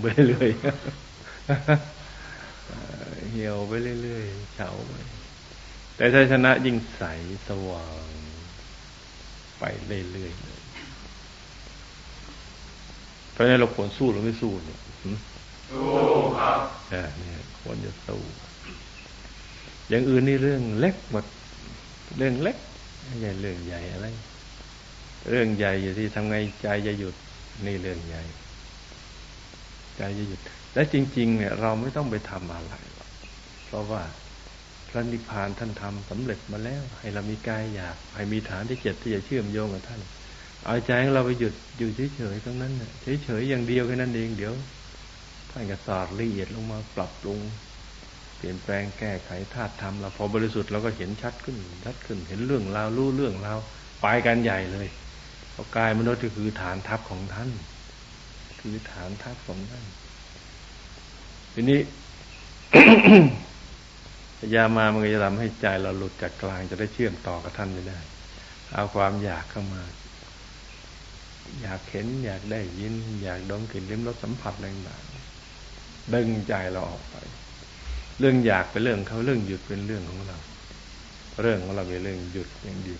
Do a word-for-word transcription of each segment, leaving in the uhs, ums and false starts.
ไปเรื่อยเหี่ยวไปเรื่อยๆเฉาไปแต่ถ้าชนะยิ่งใสสว่างไปเรื่อยๆเลยเพราะฉะนั้นเราควรสู้หรือไม่สู้เนี่ยสู้ครับอ่าเนี่ยควรจะสู้อย่างอื่นนี่เรื่องเล็กหมดเรื่องเล็กไม่ใช่เรื่องใหญ่อะไรเรื่องใหญ่อยู่ที่ทำไงใจจะหยุดนี่เรื่องใหญ่ใจจะหยุดและจริงๆเนี่ยเราไม่ต้องไปทำอะไรหรอกเพราะว่าพระนิพพานท่านทำสำเร็จมาแล้วให้เรามีกายอยากให้มีฐานที่เจ็ดที่จะเชื่อมโยงกับท่านเอาใจของเราไปหยุดอยู่เฉยๆตรงนั้นน่ะเฉยๆอย่างเดียวแค่นั้นเองเดี๋ยวท่านก็สอดละเอียดลงมาปรับปรุงเปลี่ยนแปลงแก้ไขธาตุธรรมเราพอบริสุทธิ์เราก็เห็นชัดขึ้นชัดขึ้นเห็นเรื่องราวรู้เรื่องราวไปกันใหญ่เลยเพราะกายมนุษย์ก็คือฐานทัพของท่านคือฐานทัพของท่านทีนี้ ยามามันก็จะทำให้ใจเราหลุดจากกลางจะได้เชื่อมต่อกับท่านไม่ได้เอาความอยากเข้ามาอยากเห็นอยากได้ยินอยากดมกลิ่นลิ้มรสสัมผัสอะไรต่างๆดึงใจเราออกไปเรื่องอยากเป็นเรื่องเขาเรื่องหยุดเป็นเรื่องของเราเรื่องของเราเป็นเรื่องหยุดอย่างเดียว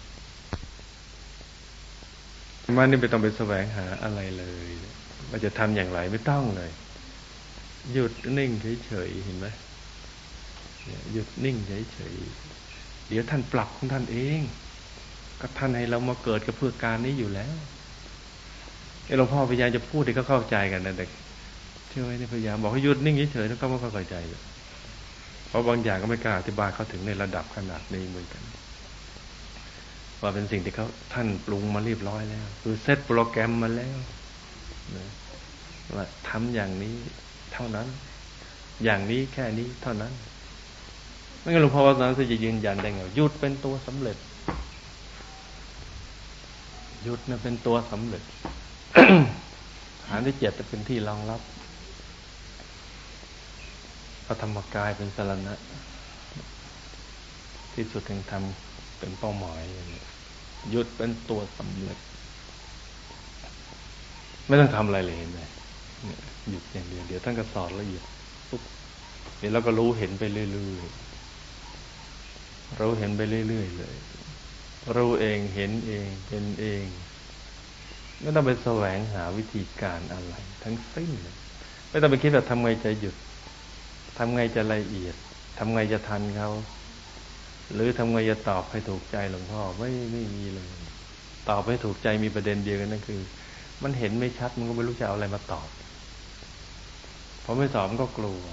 มันนี่ไม่ต้องไปแสวงหาอะไรเลยว่าจะทำอย่างไรไม่ต้องเลยหยุดนิ่งเฉยๆเห็นไหมหยุดนิ่งเฉยๆเดี๋ยวท่านปรับของท่านเองก็ท่านให้เรามาเกิดกับเพื่อการนี้อยู่แล้วไอ้หลวงพ่อพยายามจะพูดให้เขาเข้าใจกันนะแต่เชื่อไหมเนี่ยพยายามบอกให้หยุดนิ่งเฉยๆแล้วก็ไม่เข้าใจเลยเพราะบางอย่างก็ไม่กล้าอธิบายเขาถึงในระดับขนาดนี้เหมือนกันว่าเป็นสิ่งที่เขาท่านปรุงมาเรียบร้อยแล้วคือเซตโปรแกรมมาแล้วนะว่าทำอย่างนี้เท่านั้นอย่างนี้แค่นี้เท่านั้นไม่งั้นหลวงพ่อว่านั้นจะยืนยันได้ไงหยุดเป็นตัวสำเร็จหยุดนะเป็นตัวสำเร็จ ฐานที่เจ็ดจะเป็นที่รองรับพระธรรมกายเป็นสรณะที่สุดแห่งธรรมเป็นเป้าหมายอย่างนี้หยุดเป็นตัวสำเร็จไม่ต้องทำอะไรเลยเห็นไหมหยุดอย่างเดียวเดี๋ยวท่านก็สอนละเอียดปุ๊บเดี๋ยวเราก็รู้เห็นไปเรื่อยๆรู้เห็นไปเรื่อยๆเลยรู้เองเห็นเองเป็นเองไม่ต้องไปแสวงหาวิธีการอะไรทั้งสิ้นเลยไม่ต้องไปคิดว่าทำไงจะหยุดทำไงจะละเอียดทำไงจะทันเขาหรือทำไงจะตอบให้ถูกใจหลวงพ่อไม่ไม่มีเลยตอบให้ถูกใจมีประเด็นเดียวกันนั่นคือมันเห็นไม่ชัดมันก็ไม่รู้จะเอาอะไรมาตอบพอไม่ตอบมันก็กลัว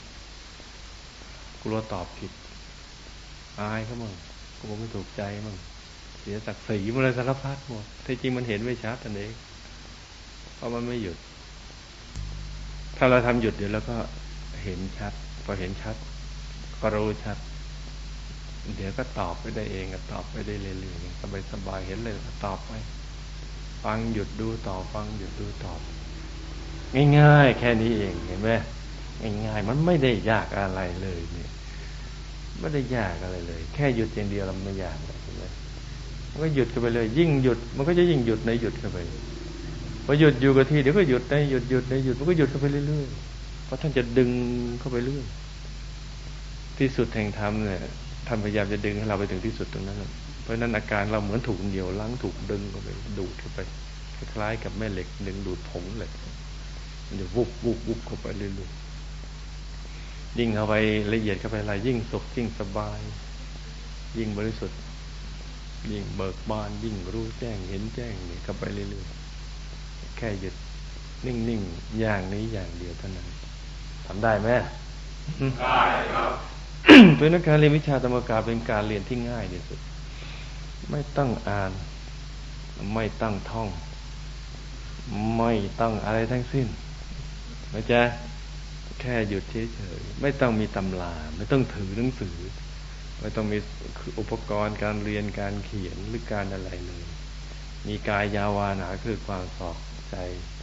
กลัวตอบผิดอายเขามั่งกลัวไม่ถูกใจมั่งเสียศักดิ์ศรีมันเลยสารพัดหมดที่จริงมันเห็นไม่ชัดนั่นเองเพราะมันไม่หยุดถ้าเราทำหยุดเดี๋ยวแล้วก็เห็นชัดพอเห็นชัดก็รู้ชัดเดี๋ยวก็ตอบไปได้เองก็ตอบไปได้เรื่อยๆสบายๆเห็นเลยก็ตอบไปฟังหยุดดูตอบฟังหยุดดูตอบง่ายๆแค่นี้เองเห็นไหมง่ายๆมันไม่ได้ยากอะไรเลยเนี่ยไม่ได้ยากอะไรเลยแค่หยุดอย่างเดียวเราไม่ยากเลยเห็นไหมมันก็หยุดกันไปเลยยิ่งหยุดมันก็จะยิ่งหยุดในหยุดกันไปพอหยุดอยู่กับที่เดี๋ยวก็หยุดในหยุดหยุดในหยุดมันก็หยุดกันไปเรื่อยๆเพราะท่านจะดึงเข้าไปเรื่อยที่สุดแห่งธรรมเนี่ยท่านพยายามจะดึงให้เราไปถึงที่สุดตรงนั้นเพราะนั้นอาการเราเหมือนถูกเหนี่ยวรั้งถูกดึงเข้าไปดูดเข้าไปคล้ายๆกับแม่เหล็กดึงดูดผงเหล็กมันจะวุบวุบวุบเข้าไปเรื่อยๆยิ่งเข้าไปละเอียดเข้าไปอะไรยิ่งสุขยิ่งสบายยิ่งบริสุทธิ์ยิ่งเบิกบานยิ่งรู้แจ้งเห็นแจ้งนี่เข้าไปเรื่อยๆแค่หยุดนิ่งๆอย่างนี้อย่างเดียวเท่านั้นทำได้ไหมได้ครับเป็นการเรียนวิชาธรรมกายเป็นการเรียนที่ง่ายที่สุดไม่ต้องอ่านไม่ต้องท่องไม่ต้องอะไรทั้งสิ้นไม่ใช่แค่หยุดเฉยๆไม่ต้องมีตำราไม่ต้องถือหนังสือไม่ต้องมีอุปกรณ์การเรียนการเขียนหรือการอะไรเลยมีกายยาวานาคือความสอบใจ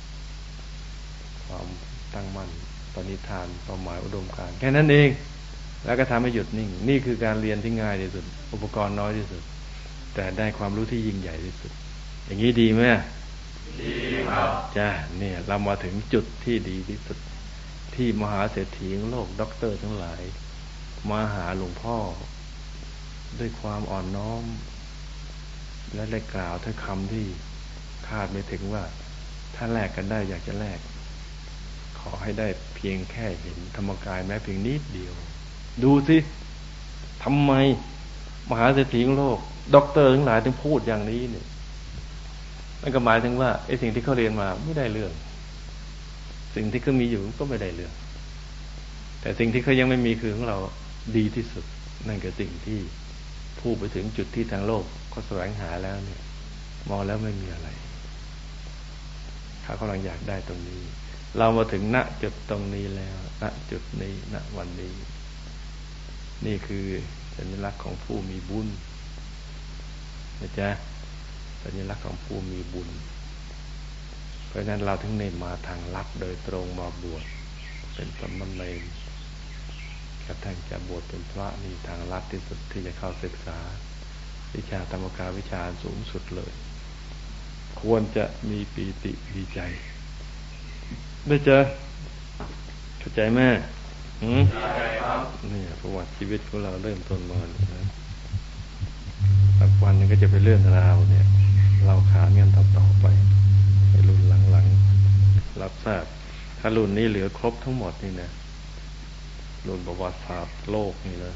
ความตั้งมั่นปณิธานเป้าหมายอุดมการณ์แค่นั้นเองแล้วก็ทำให้หยุดนิ่งนี่คือการเรียนที่ง่ายที่สุดอุปกรณ์น้อยที่สุดแต่ได้ความรู้ที่ยิ่งใหญ่ที่สุดอย่างนี้ดีไหมดีครับจ้าเนี่ยเรามาถึงจุดที่ดีที่สุดที่มหาเศรษฐีของโลกด็อกเตอร์ทั้งหลายมาหาหลวงพ่อด้วยความอ่อนน้อมและได้กล่าวถ้อยคำที่คาดไม่ถึงว่าถ้าแลกกันได้อยากจะแลกขอให้ได้เพียงแค่เห็นธรรมกายแม้เพียงนิดเดียวดูสิทำไมมหาเศรษฐีของโลกด็อกเตอร์ทั้งหลายถึงพูดอย่างนี้เนี่ยนั่นก็หมายถึงว่าไอ้สิ่งที่เขาเรียนมาไม่ได้เรื่องสิ่งที่เขามีอยู่ก็ไม่ได้เรื่องแต่สิ่งที่เขายังไม่มีคือของเราดีที่สุดนั่นคือสิ่งที่พูดไปถึงจุดที่ทางโลกเขาแสวงหาแล้วเนี่ยมองแล้วไม่มีอะไรเขากำลังอยากได้ตรงนี้เรามาถึงณจุดตรงนี้แล้วณจุดนี้ณวันนี้นี่คือสัญลักษณ์ของผู้มีบุญนะจ๊ะสัญลักษณ์ของผู้มีบุญเพราะฉะนั้นเราถึงเน้นมาทางลัดโดยตรงมาบวชเป็นสมณเณรกระทั่งจะบวชเป็นพระนี่ทางลัดที่สุดที่จะเข้าศึกษาวิชาธรรมกายวิชาสูงสุดเลยควรจะมีปีติดีใจได้เจอเข้าใจไหมอืมนี่ประวัติชีวิตของเราเริ่มต้นมานะสักวันนึงก็จะเป็นเรื่องราวเนี่ยเราขานกันต่อๆไปในรุ่นหลังๆรับทราบถ้ารุ่นนี้เหลือครบทั้งหมดนี่นะรุ่นประวัติศาสตร์โลกนี่นะ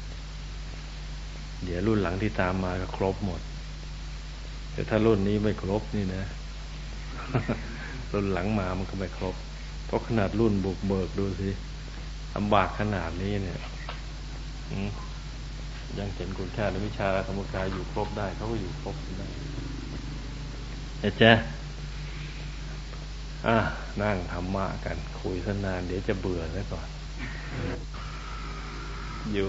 เดี๋ยวรุ่นหลังที่ตามมาก็ครบหมดแต่ถ้ารุ่นนี้ไม่ครบนี่นะ รุ่นหลังมามันก็ไม่ครบเพราะขนาดรุ่นบุกเบิกดูสิลำบากขนาดนี้เนี่ยยังเห็นคุณค่าในวิชาธรรมกายอยู่ครบได้เขาก็อยู่ครบได้นะจ๊ะอ่ะนั่งธรรมะกันคุยสักนานเดี๋ยวจะเบื่อแล้วก่อนอยู่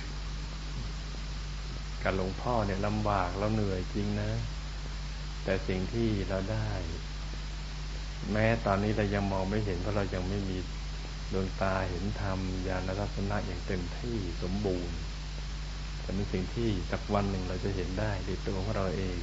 กับหลวงพ่อเนี่ยลำบากเราเหนื่อยจริงนะแต่สิ่งที่เราได้แม้ตอนนี้เรายังมองไม่เห็นเพราะเรายังไม่มีดวงตาเห็นธรรมญาณทัศนะอย่างเต็มที่สมบูรณ์แต่เป็นสิ่งที่สักวันหนึ่งเราจะเห็นได้ด้วยตัวของเราเอง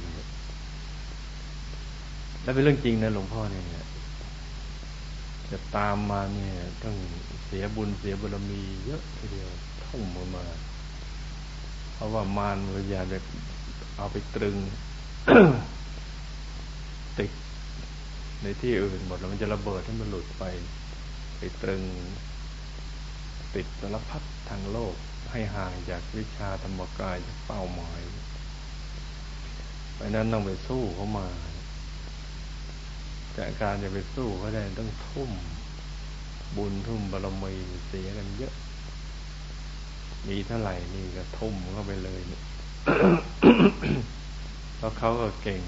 และเป็นเรื่องจริงนะหลวงพ่อเนี่ยจะตามมาเนี่ยต้องเสียบุญเสียบารมีเยอะทีเดียวทุ่มมาเพราะว่ามารวิญญาณแบบเอาไปตรึง ติดในที่อื่นหมดแล้วมันจะระเบิดให้มันหลุดไปไปตรึงติดสารพัดทางโลกให้ห่างจากวิชาธรรมกายจากเป้าหมายเพราะนั้นต้องไปสู้เขามาแต่การจะไปสู้เขาได้ต้องทุ่มบุญทุ่มบารมีเสียกันเยอะมีเท่าไหร่นี่ก็ทุ่มเข้าไปเลยเนี่ย เพราะเขาก็เก่ง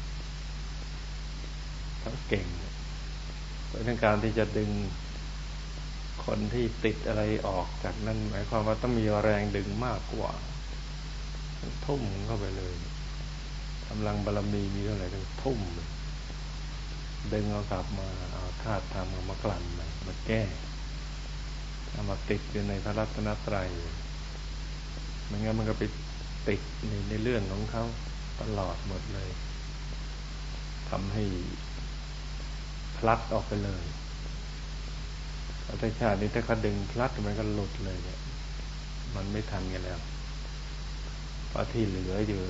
เขาเก่งเพราะการที่จะดึงคนที่ติดอะไรออกจากนั้นหมายความว่าต้องมีแรงดึงมากกว่าทุ่มเข้าไปเลยกำลังบารมีมีเท่าไหร่ต้องทุ่มดึงเอากลับมาเอาธาตุธรรมมากลั่นมามาแก้เอามาติดอยู่ในพระรัตนตรัยไม่งั้นมันก็ไปติดในในเรื่องของเขาตลอดหมดเลยทำให้พลัดออกไปเลยประเทศชาตินี้ถ้าเขาดึงพลัดมันก็หลุดเลยเนี่ยมันไม่ทันกันแล้วเพราะที่เหลืออยู่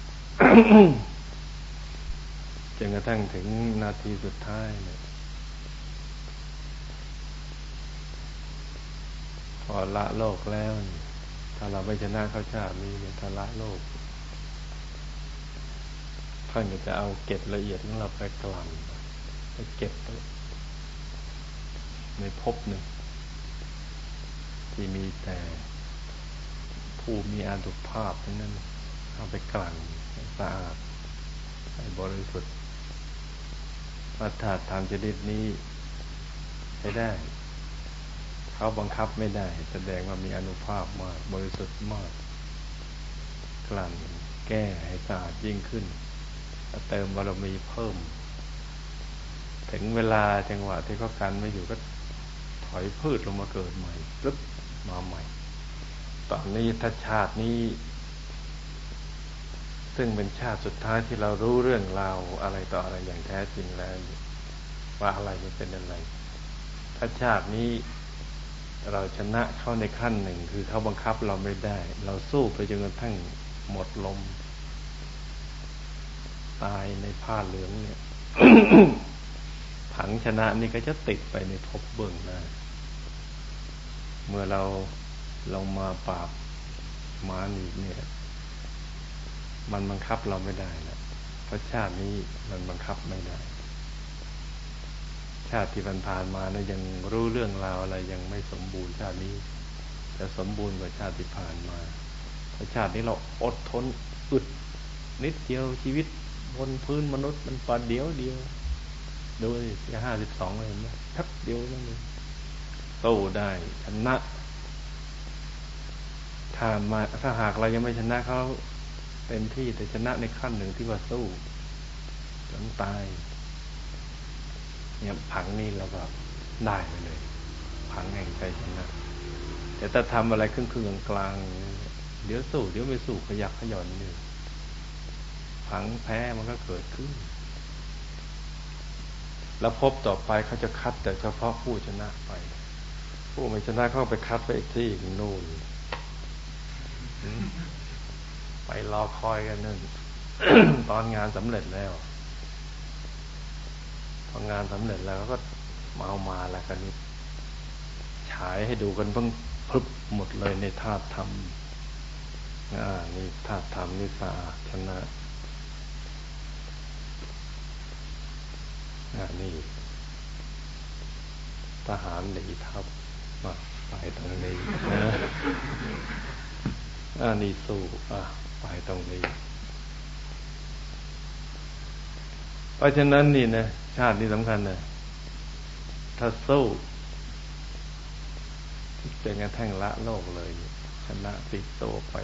จนกระทั่งถึงนาทีสุดท้ายเนี่ยพอละโลกแล้วถ้าเราไม่ชนะเขาชาตินี้เนี่ยถ้าละโลกท่านก็จะเอาเกล็ดละเอียดของเราไปกลั่นไปเก็บในภพหนึ่งที่มีแต่ผู้มีอานุภาพทั้งนั้นเอาไปกลั่นให้สะอาดให้บริสุทธิ์อัตถาธรรมชนิดนี้ให้ได้เขาบังคับไม่ได้แสดงว่ามีอานุภาพมากบริสุทธิ์มากกลั่นแก้ให้สะอาดยิ่งขึ้นเติมบารมีเพิ่มถึงเวลาจังหวะที่เขากันไม่อยู่ก็ถอยพืชลงมาเกิดใหม่ปึ๊บมาใหม่ตอนนี้ถ้าชาตินี้ซึ่งเป็นชาติสุดท้ายที่เรารู้เรื่องราวอะไรต่ออะไรอย่างแท้จริงแล้วว่าอะไรมันเป็นอะไรถ้าชาตินี้เราชนะเขาในขั้นหนึ่งคือเขาบังคับเราไม่ได้ เราสู้ไปจนกระทั่งหมดลมตายในผ้าเหลืองเนี่ย ผังชนะนี่ก็จะติดไปในภพเบื้องหน้าเมื่อเราลงมาปราบมานีเนี่ยมันบังคับเราไม่ได้แล้วเพราะชาตินี้มันบังคับไม่ได้ชาติที่ผ่านๆมานะยังรู้เรื่องราวอะไรยังไม่สมบูรณ์ชาตินี้จะสมบูรณ์กว่าชาติที่ผ่านมาเพราะชาตินี้เราอดทนอึดนิดเดียวชีวิตบนพื้นมนุษย์มันปาเดียวเดียวโดยจะห้าสิบสองเลยเห็นไหมทับเดียวนั่นเองโตได้ชนะถ้ามาถ้าหากเรายังไม่ชนะเขาเต็มที่แต่ชนะในขั้นหนึ่งที่ว่าสู้จนตายเนี่ยผังนี้เราก็ได้ไปเลยผังแห่งใจชนะแต่ถ้าทำอะไรครึ่งครึ่งกลางเดี๋ยวสู้เดี๋ยวไม่สู้ขยักขย่อนนี่ผังแพ้มันก็เกิดขึ้นแล้วพบต่อไปเขาจะคัดแต่เฉพาะผู้ชนะไปผู้ไม่ชนะเขาไปคัดไปอีกที่นู่นไปรอคอยกันนั่น ตอนงานสำเร็จแล้วพองานสำเร็จแล้วก็มาเอามาแล้วกันนี้ฉายให้ดูกันเพิ่งพรึบหมดเลยในธาตุธรรมอ่านี่ธาตุธรรมนี่สะอาดชนะอ่านี่ทหารหนีทัพมาไปตรงนี้นะอ่านี่สู้อ่ะไปตรงนี้เพราะฉะนั้นนี่นะชาตินี้สำคัญนะถ้าสู้เป็นกระทั่งละโลกเลยชนะติดโตไป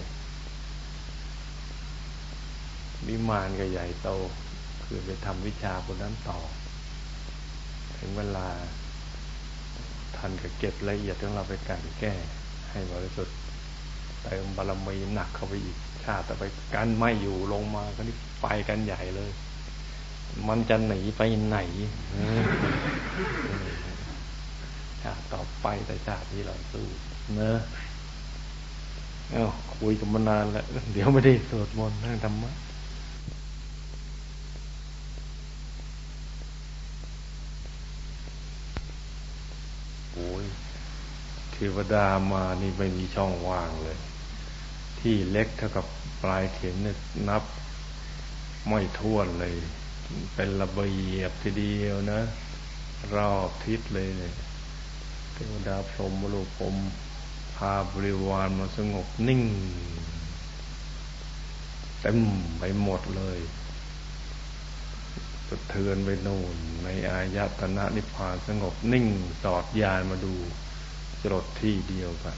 วิมานก็ใหญ่โตคือไปทำวิชาคนนั้นต่อถึงเวลาท่านก็เก็บละเอียดของเราไปกันแก้ให้บริสุทธิ์เติมบารมีหนักเข้าไปอีกชาติต่อไปกันไม่อยู่ลงมาก็นี่ไปกันใหญ่เลยมันจะหนีไปไหนชาติต่อไปแต่ชาติที่เราสู้เนอะเอ้าคุยกันมานานแล้วเดี๋ยวไม่ได้สวดมนต์นั่งธรรมะโอ้ยเทวดามานี่ไม่มีช่องว่างเลยที่เล็กเท่ากับปลายเข็มเนี่ยนับไม่ถ้วนเลยเป็นระเบียบทีเดียวนะรอบทิศเลยเนี่ยเทวดาพรหมมรุพรหมพาบริวารมาสงบนิ่งเต็มไปหมดเลยสะเทือนไปโน่นในอายตนะนิพพานสงบนิ่งสอดญาณมาดูจรดที่เดียวกัน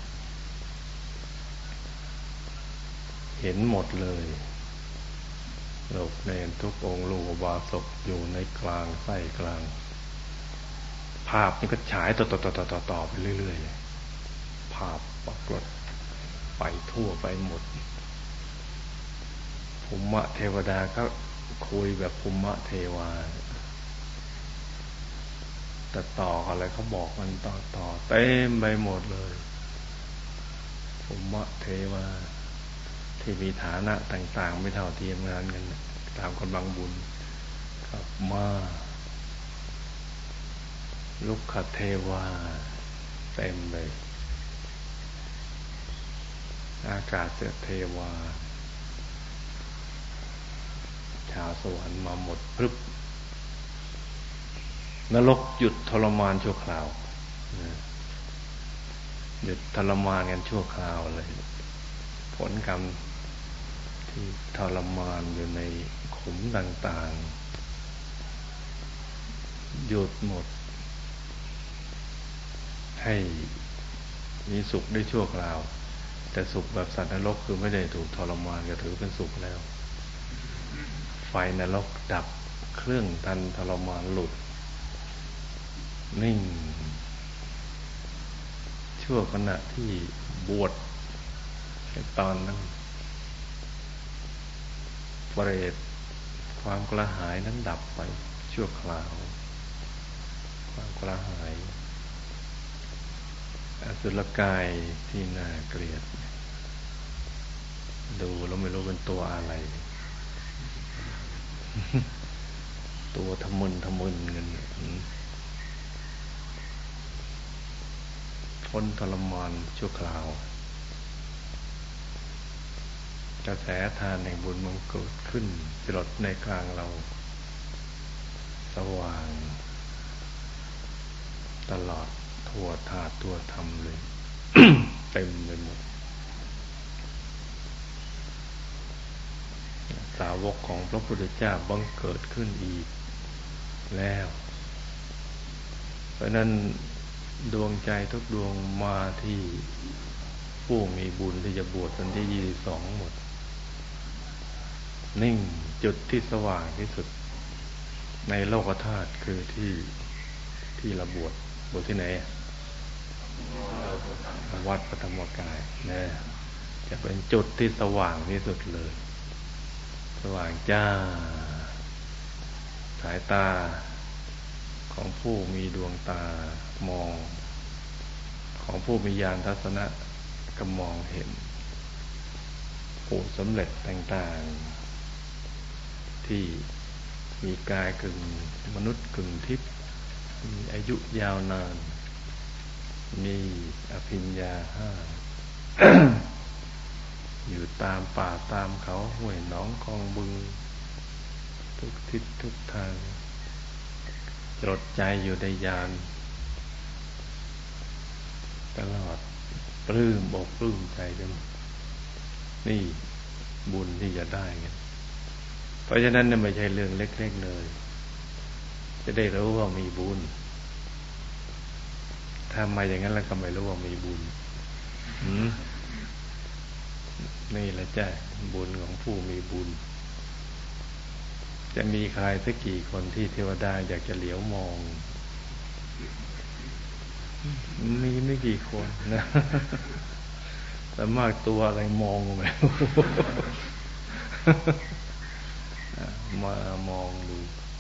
เห็นหมดเลยโลกเนรทุกองค์ลูกบาศกอยู่ในกลางไส้กลางภาพนี่ก็ฉายต่อต่อต่อต่อต่อไปเรื่อยๆภาพปรากฏไปทั่วไปหมดภูมิเทวดาก็คุยแบบภูมิเทวาแต่ต่ออะไรเขาบอกมันต่อต่อเต็มไปหมดเลยภูมิเทวาที่มีฐานะต่างๆไม่เท่าเทียมกันกันตามกำลังบุญครับมาลุกขเทวาเต็มเลยอากาศเทวาชาวสวรรค์มาหมดพรึบนรกหยุดทรมานชั่วคราวหยุดทรมานกันชั่วคราวเลยผลกรรมที่ทรมานอยู่ในขุมต่างๆหยุดหมดให้มีสุขได้ชั่วคราวแต่สุขแบบสัตว์นรกคือไม่ได้ถูกทรมานก็ถือเป็นสุขแล้วไฟนรกดับเครื่องทันทรมานหลุดนิ่งชั่วขณะที่บวชในตอนนั้นเปรตความกระหายนั้นดับไปชั่วคราวความกระหายอสุรกายที่น่าเกลียดดูแล้วไม่รู้เป็นตัวอะไร ตัวทะมึนทะมึนเงินทนทรมานชั่วคราวกระแสทานแห่งบุญมันเกิดขึ้นจรดในกลางเราสว่างตลอดทั่วธาตุทั่วธรรมเลย เต็มไปหมดสาวกของพระพุทธเจ้าบังเกิดขึ้นอีกแล้วเพราะนั้นดวงใจทุกดวงมาที่ผู้มีบุญที่จะบวชวันที่ยี่สิบสองหมดนิ่งจุดที่สว่างที่สุดในโลกธาตุคือที่ที่เราบวชบวชที่ไหนวัดพระธรรมกายนะจะเป็นจุดที่สว่างที่สุดเลยสว่างจ้าสายตาของผู้มีดวงตามองของผู้มีญาณทัศนะก็มองเห็นผู้สำเร็จต่างๆที่มีกายกึ่งมนุษย์กึ่งทิพย์มีอายุยาวนานมีอภิญญาห้า อยู่ตามป่าตามเขาห้วยหนองคลองบึงทุกทิศทุกทางจดใจอยู่ในญาณตลอดปลื้มอกปลื้มใจกันนี่บุญที่จะได้กันเพราะฉะนั้นเนี่ยไม่ใช่เรื่องเล็กๆเลยจะได้รู้ว่ามีบุญถ้ามาอย่างนั้นแล้วก็ไม่รู้ว่ามีบุญหืมนี่แหละจ้ะบุญของผู้มีบุญจะมีใครสักกี่คนที่เทวดาอยากจะเหลียวมองมีไม่กี่คนนะแต่มากตัวอะไรมองไม่รู้ มามองดู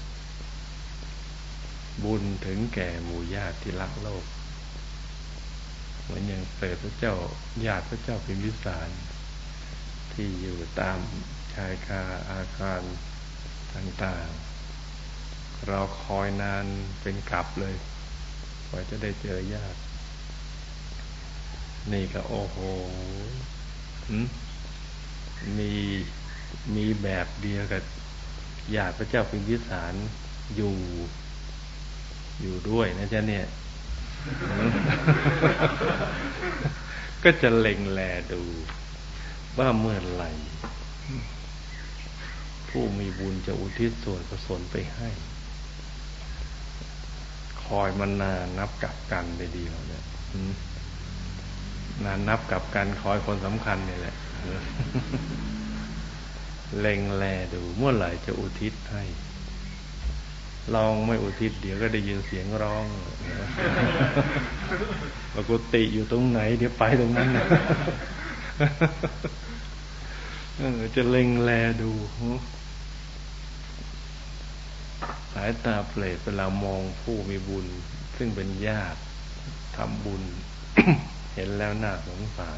บุญถึงแก่หมู่ญาติที่รักโลกเหมือนอย่างเปรตพระเจ้าญาติพระเจ้าพิมพิสารที่อยู่ตามชายคาอาคารต่างๆเราคอยนานเป็นกลับเลยกว่าจะได้เจอญาตินี่ก็โอ้โหมีมีแบบเดียวกับญาติพระเจ้าพิมพิสารอยู่อยู่ด้วยนะจ๊ะเนี่ย ก็จะเล็งแลดูว่าเมื่อไหร่ผู้มีบุญจะอุทิศส่วนกุศลไปให้คอยมันนานนับกับกันไปเดียวเนี่ยนานนับกับกันคอยคนสำคัญนี่แหละ เล็งแลดูเมื่อไหร่จะอุทิศให้ลองไม่อุทิศเดี๋ยวก็ได้ยินเสียงร้องปกติอยู่ตรงไหนเดี๋ยวไปตรงนั้นจะเล็งแลดูสายตาเปรตเวลามองผู้มีบุญซึ่งเป็นญาติทำบุญ เห็นแล้วน่าสงสาร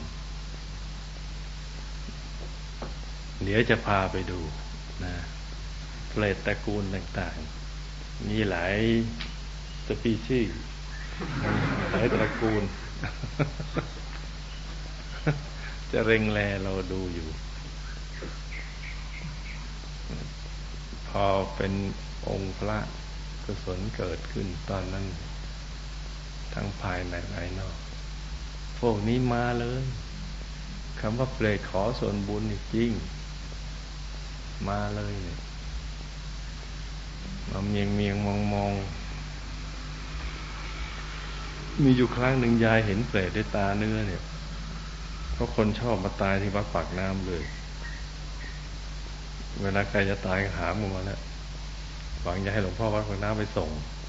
เดี๋ยวจะพาไปดูนะเปรตตระกูลต่างๆมีหลายสปีชีส์หลายตระกูล จะเร่งแลเราดูอยู่พอเป็นองค์พระกุศลเกิดขึ้นตอนนั้นทั้งภายในภายนอกพวกนี้มาเลยคำว่าเปรตขอส่วนบุญนี่จริงมาเลยเนี่ยมาเมียงเมียงมองมองมีอยู่ครั้งหนึ่งยายเห็นเปรตด้วยตาเนื้อเนี่ยเพราะคนชอบมาตายที่วัดปากน้ำเลยเวลาใครจะตายหามออกมาแล้วหวังจะให้หลวงพ่อวัดปากน้ำไปส่ง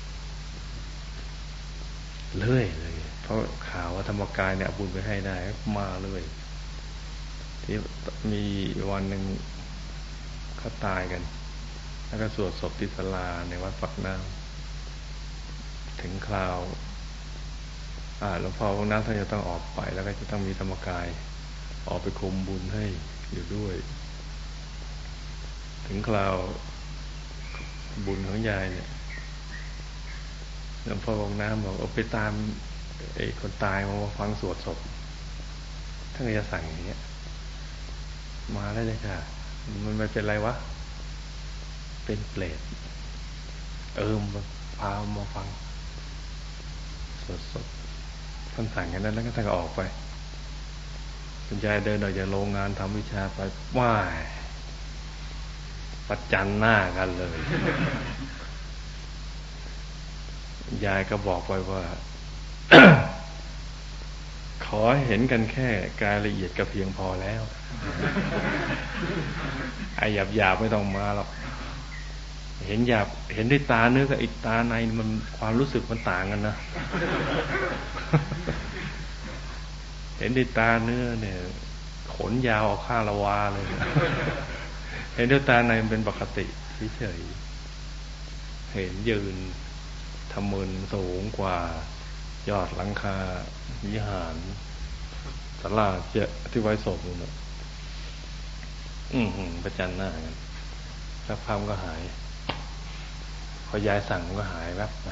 เลื่อยเลยเพราะข่าวว่าธรรมกายเนี่ยบุญไปให้ได้มาเลยที่มีวันหนึ่งเขาตายกันแล้วก็สวดศพที่ศาลาในวัดปากน้ำถึงคราวอ่าหลวงพ่อพวกนั้นท่านจะต้องออกไปแล้วก็จะต้องมีธรรมกายออกไปคุมบุญให้อยู่ด้วยถึงคราวบุญของยายเนี่ยหลวงพ่อวงน้ำบอกเอาไปตามไอ้คนตายมาฟังสวดศพท่านก็จะสั่งอย่างเงี้ยมาแล้วเลยค่ะมันไม่เป็นไรวะเป็นเปรตเออมาพามาฟังสวดศพท่านสั่งอย่างนั้นแล้วก็ท่านก็ออกไปคุณยายเดินออกจากโรงงานทำวิชาไปว้ายประจันหน้ากันเลย ยายก็บอกไปว่า ขอเห็นกันแค่กายละเอียดก็เพียงพอแล้ว ไอ้หยาบหยาบไม่ต้องมาหรอกเห็นหยาบเห็นด้วยตาเนื้อกับอีกตาในมันความรู้สึกมันต่างกันนะ เห็นด้วยตาเนื้อเนี่ยขนยาวออกข้างละวาเลย เห็นด้วยตาในมันเป็นปกติเฉยๆเห็นยืนทำมืนสูงกว่ายอดหลังคาวิหารศาลาเจที่ไว้ศพนู่นน่ะอือหือประจันหน้ากันสักพักก็หายพอยายสั่งก็หายแวบไป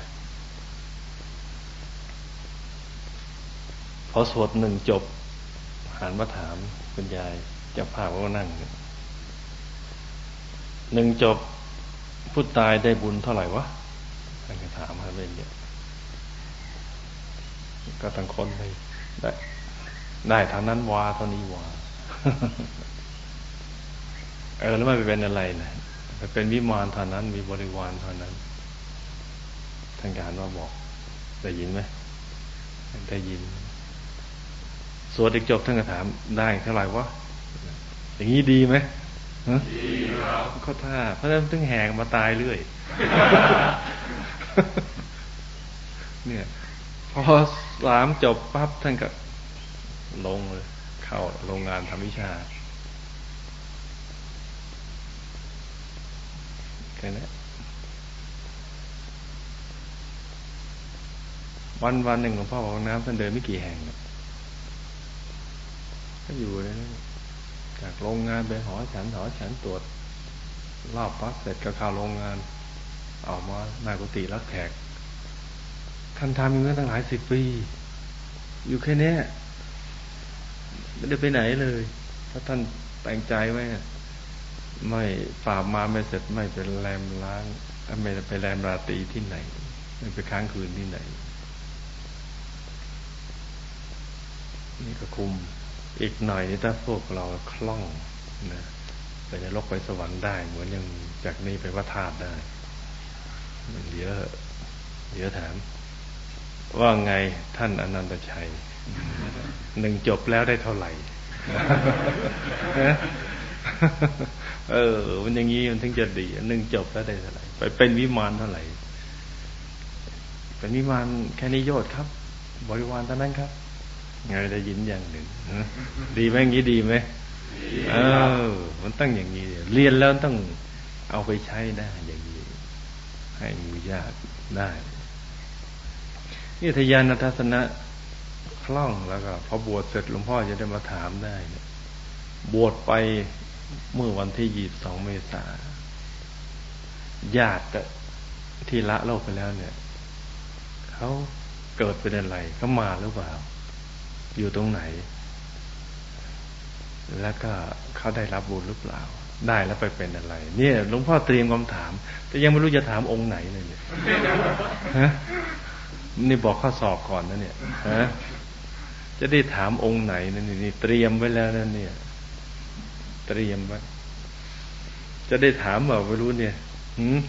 พอสวดหนึ่งจบหันมาถามคุณยายเจ้าภาพก็นั่งหนึ่งจบผู้ตายได้บุญเท่าไหร่วะท่านก็ถามมาเป็นเยอะก็ตั้งคนไปได้ได้เท่านั้นวาเท่านี้วา เออแล้วไม่ไปเป็นอะไรนะไปเป็นวิมานเท่านั้นมีบริวารเท่านั้นท่านการว่าบอกได้ยินไหมได้ยินสวดอีกจบท่านก็ถามได้เท่าไหร่วะอย่างนี้ดีไหมดีครับก็ท่าเพราะฉะนั้นต้องแหกมาตายเรื่อย เนี่ยพอสามจบปั๊บท่านก็ลงเลยเข้าโรงงานทำวิชาแค่นี้วันวันหนึ่งหลวงพ่อบอกน้ำท่านเดินไม่กี่แห่งก็อยู่เลยจากโรงงานไปหอฉันหอฉันตรวจรอบพักเสร็จก็เข้าโรงงานออกมาหน้ากุฏิรับแขกท่านทำอย่างนั้นตั้งหลายสิบปีอยู่แค่นี้ไม่ได้ไปไหนเลยถ้าท่านแต่งใจไว้ไม่ฝากมาไม่เสร็จไม่เป็นแรมล้างไม่ไปแรมราตรีที่ไหนไม่ไปค้างคืนที่ไหนนี่ก็คุมอีกหน่อยนี่ถ้าพวกเราคล่องนะไปนรกไปสวรรค์ได้เหมือนอย่างจากนี้ไปวัฏฏาตุได้เดี๋ยวเดี๋ยวถามว่าไงท่านอนันตชัยหนึ่งจบแล้วได้เท่าไหร่ เออมันอย่างนี้มันถึงจะดีหนึ่งจบแล้วได้เท่าไหร่ไปเป็นวิมานเท่าไหร่เป็นวิมานแค่นิโยชน์ครับบริวารเท่านั้นครับไงได้ยินอย่างหนึ่งดีไหมอย่างนี้ดีไหมเออมันต้องอย่างนี้เรียนแล้วต้องเอาไปใช้ได้อย่างนี้ให้มือญาติได้นี่ทยานทัศนะคล่องแล้วก็พอบวชเสร็จหลวงพ่อจะได้มาถามได้บวชไปเมื่อวันที่ยี่สิบสองเมษายนญาติที่ละโลกไปแล้วเนี่ยเขาเกิดเป็นอะไรเขามาหรือเปล่าอยู่ตรงไหนแล้วก็เขาได้รับบุญหรือเปล่าได้แล้วไปเป็นอะไรเนี่ยหลวงพ่อเตรียมคำถามแต่ยังไม่รู้จะถามองค์ไหนเลยเนี่ยฮะนี่บอกข้อสอบก่อนนะเนี่ยฮะจะได้ถามองค์ไหนนั่นนี่เตรียมไว้แล้วนั่นเนี่ยเตรียมไว้จะได้ถามแบบไม่รู้เนี่ยหืม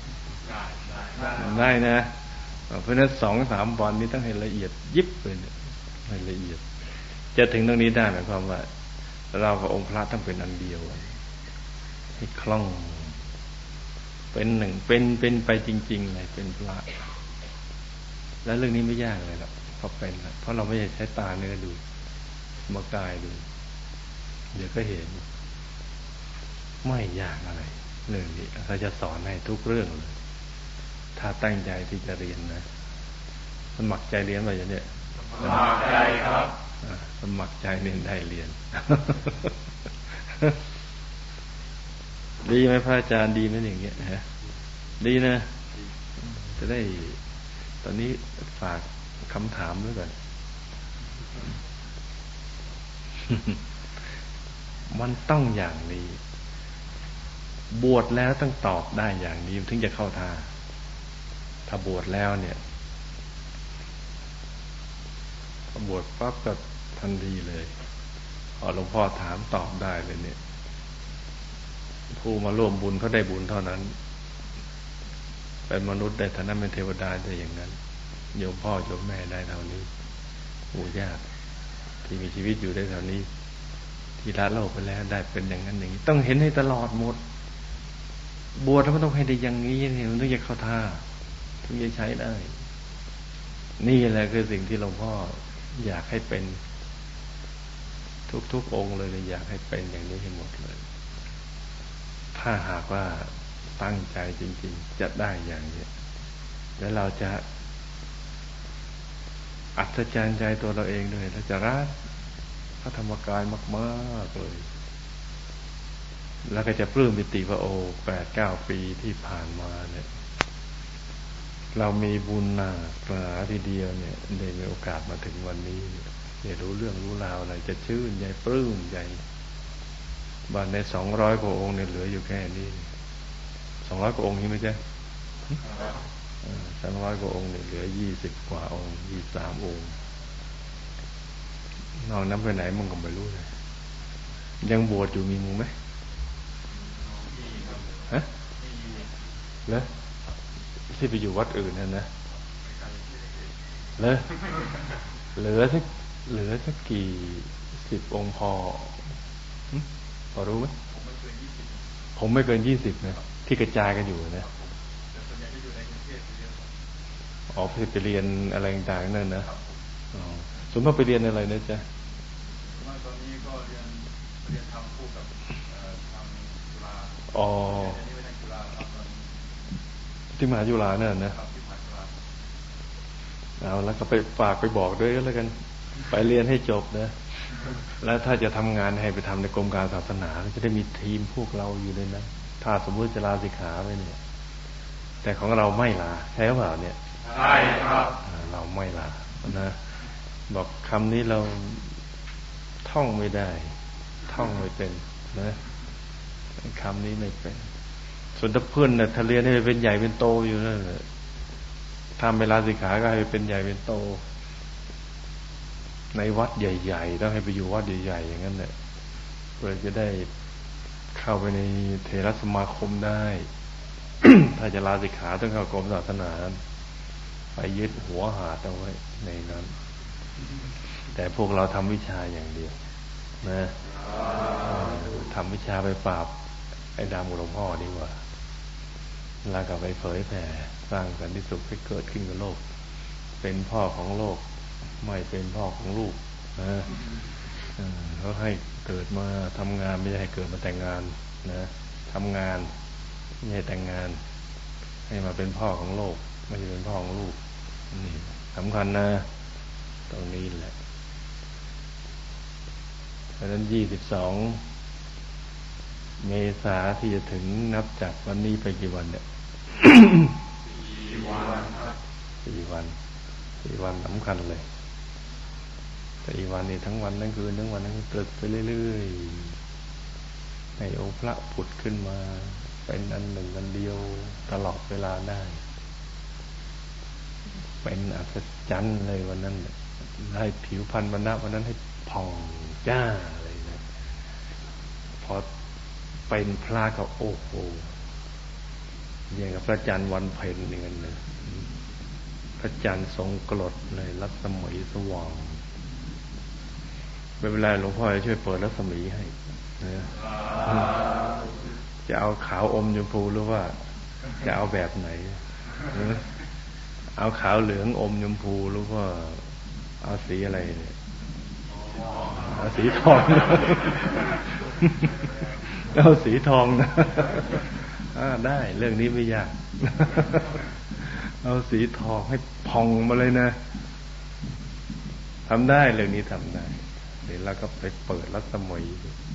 ได้นะเพราะนั้นสองสามวันนี้ต้องให้ละเอียดยิบเลยเนี่ยให้ละเอียดจะถึงตรงนี้ได้หมายความว่าเรากับองค์พระต้องเป็นอันเดียวให้คล่องเป็นหนึ่งเป็นเป็นไปจริงๆเลยเป็นพระแล้วเรื่องนี้ไม่ยากเลยหรอกเพราะเป็นเพราะเราไม่ได้ใช้ตาเนื้อดูมากายดูเดี๋ยวก็เห็นไม่ยากอะไรเรื่องนี้เราจะสอนให้ทุกเรื่องเลยถ้าตั้งใจที่จะเรียนนะสมัครใจเรียนไปอย่างเนี้ยสมัครใจครับสมัครใจเรียนได้เรียน ดีไหมพระอาจารย์ดีไหมอย่างเงี้ยฮะดีนะจะได้ตอนนี้ฝากคำถามด้วยก่อน มันต้องอย่างนี้บวชแล้วต้องตอบได้อย่างนี้ถึงจะเข้าท่าถ้าบวชแล้วเนี่ยบวชปั๊บก็ทันทีเลยพอหลวงพ่อถามตอบได้เลยเนี่ยผู้มาร่วมบุญเขาได้บุญเท่านั้นเป็นมนุษย์ได้ฐานะเป็นเทวดาได้อย่างนั้นโยมพ่อโยมแม่ได้เท่านี้ปู่ย่าที่มีชีวิตอยู่ได้เท่านี้ที่ละโลกไปแล้วได้เป็นอย่างนั้นอย่างนี้ต้องเห็นให้ตลอดหมดบวชแล้วมันต้องให้ได้อย่างนี้เนี่ยมันต้องจะเข้าท่าถึงจะใช้ได้นี่แหละคือสิ่งที่หลวงพ่ออยากให้เป็นทุกๆองค์เลยอยากให้เป็นอย่างนี้ให้หมดเลยถ้าหากว่าตั้งใจจริงๆจะได้อย่างนี้แล้วเราจะอัศจรรย์ใจตัวเราเองด้วยแล้วจะรักพระธรรมกายมากๆเลยแล้วก็จะปลื้มปิติว่าโอ้แปดเก้าปีที่ผ่านมาเนี่ยเรามีบุญหนักหนาทีเดียวเนี่ยได้มีโอกาสมาถึงวันนี้เนี่ยรู้เรื่องรู้ราวอะไรจะชื่นใจปลื้มใจบ้านในสองร้อยกว่าองค์เนี่ยเหลืออยู่แค่นี้สองร้อยกว่าองค์นี่ไม่ใช่สองร้อยกว่าองค์เนี่ยเหลือยี่สิบกว่าองค์ยี่สามองค์นอกนั้นไปไหนมึงก็ไม่รู้เลยยังบวชอยู่มีมึงไหมฮะแล้วที่ไปอยู่วัดอื่นนั่นนะเลยเหลือสักเหลือสักกี่สิบองค์พอพอรู้ไหมผมไม่เกินยี่สิบนะที่กระจายกันอยู่นะอ๋อไปเรียนอะไรต่างๆนั่นนะอ๋อสมมติไปเรียนอะไรนะจ๊ะตอนนี้ก็เรียนเรียนทำคู่กับทางจุฬาอ๋อที่มหาจุฬาเนี่ยนะเอาแล้วก็ไปฝากไปบอกด้วยแล้วกันไปเรียนให้จบนะแล้วถ้าจะทำงานให้ไปทำในกรมการศาสนาจะได้มีทีมพวกเราอยู่เลยนะถ้าสมมติจะลาสิกขาไปเนี่ยแต่ของเราไม่ลาใช่หรือเปล่าเนี่ยใช่ครับเราไม่ลานะบอกคำนี้เราท่องไม่ได้ท่องไม่เป็นนะคำนี้ไม่เป็นส่วนถ้าเพื่อนเนี่ยทะเรียนให้เป็นใหญ่เป็นโตอยู่นั่นแหละทำเวลาสิกขาก็ให้เป็นใหญ่เป็นโตในวัดใหญ่ๆต้องให้ไปอยู่วัดใหญ่ๆอย่างนั้นแหละเพื่อจะได้เข้าไปในเถรสมาคมได้ ถ้าจะลาสิกขาต้องเข้ากรมศาสนาไปยึดหัวหาดเอาไว้ในนั้นแต่พวกเราทำวิชาอย่างเดียวนะทำวิชาไปปราบไอ้ดำหลวงพ่อดีกว่าแล้วก็ไปเผยแผ่สร้างสันติสุขให้เกิดขึ้นกับโลกเป็นพ่อของโลกไม่เป็นพ่อของลูกนะเขาให้เกิดมาทำงานไม่ใช่ให้เกิดมาแต่งงานนะทำงานไม่ใช่แต่งงานให้มาเป็นพ่อของโลกไม่ใช่เป็นพ่อของลูกนี่สำคัญนะตรงนี้แหละเพราะฉะนั้นยี่สิบสองเมษาที่จะถึงนับจากวันนี้ไปกี่วันเนี่ยสี่วันครับสี่วันสี่วันสำคัญเลยสี่วันนี้ทั้งวันทั้งคืนทั้งวันทั้งตรึกไปเรื่อยๆให้องค์พระผุดขึ้นมาเป็นอันหนึ่งอันเดียวตลอดเวลาได้เป็นอัศจรรย์เลยวันนั้นให้ผิวพรรณบรรณะวันนั้นให้ผ่องจ้าเลยนะพอเป็นพระก็โอ้โหอย่างกับพระจันทร์วันเพ็ญนี่กันเลยพระจันทร์ทรงกรดเลยรัศมีสว่างไม่เป็นไรหลวงพ่อจะช่วยเปิดรัศมีให้นะจะเอาขาวอมชมพูหรือว่าจะเอาแบบไหนเอาขาวเหลืองอมชมพูหรือว่าเอาสีอะไรเนี่ยเอาสีทองเอาสีทองนะได้เรื่องนี้ไม่ยากเอาสีทองให้พองมาเลยนะทำได้เรื่องนี้ทำได้เดี๋ยวเราก็ไปเปิดรัศมี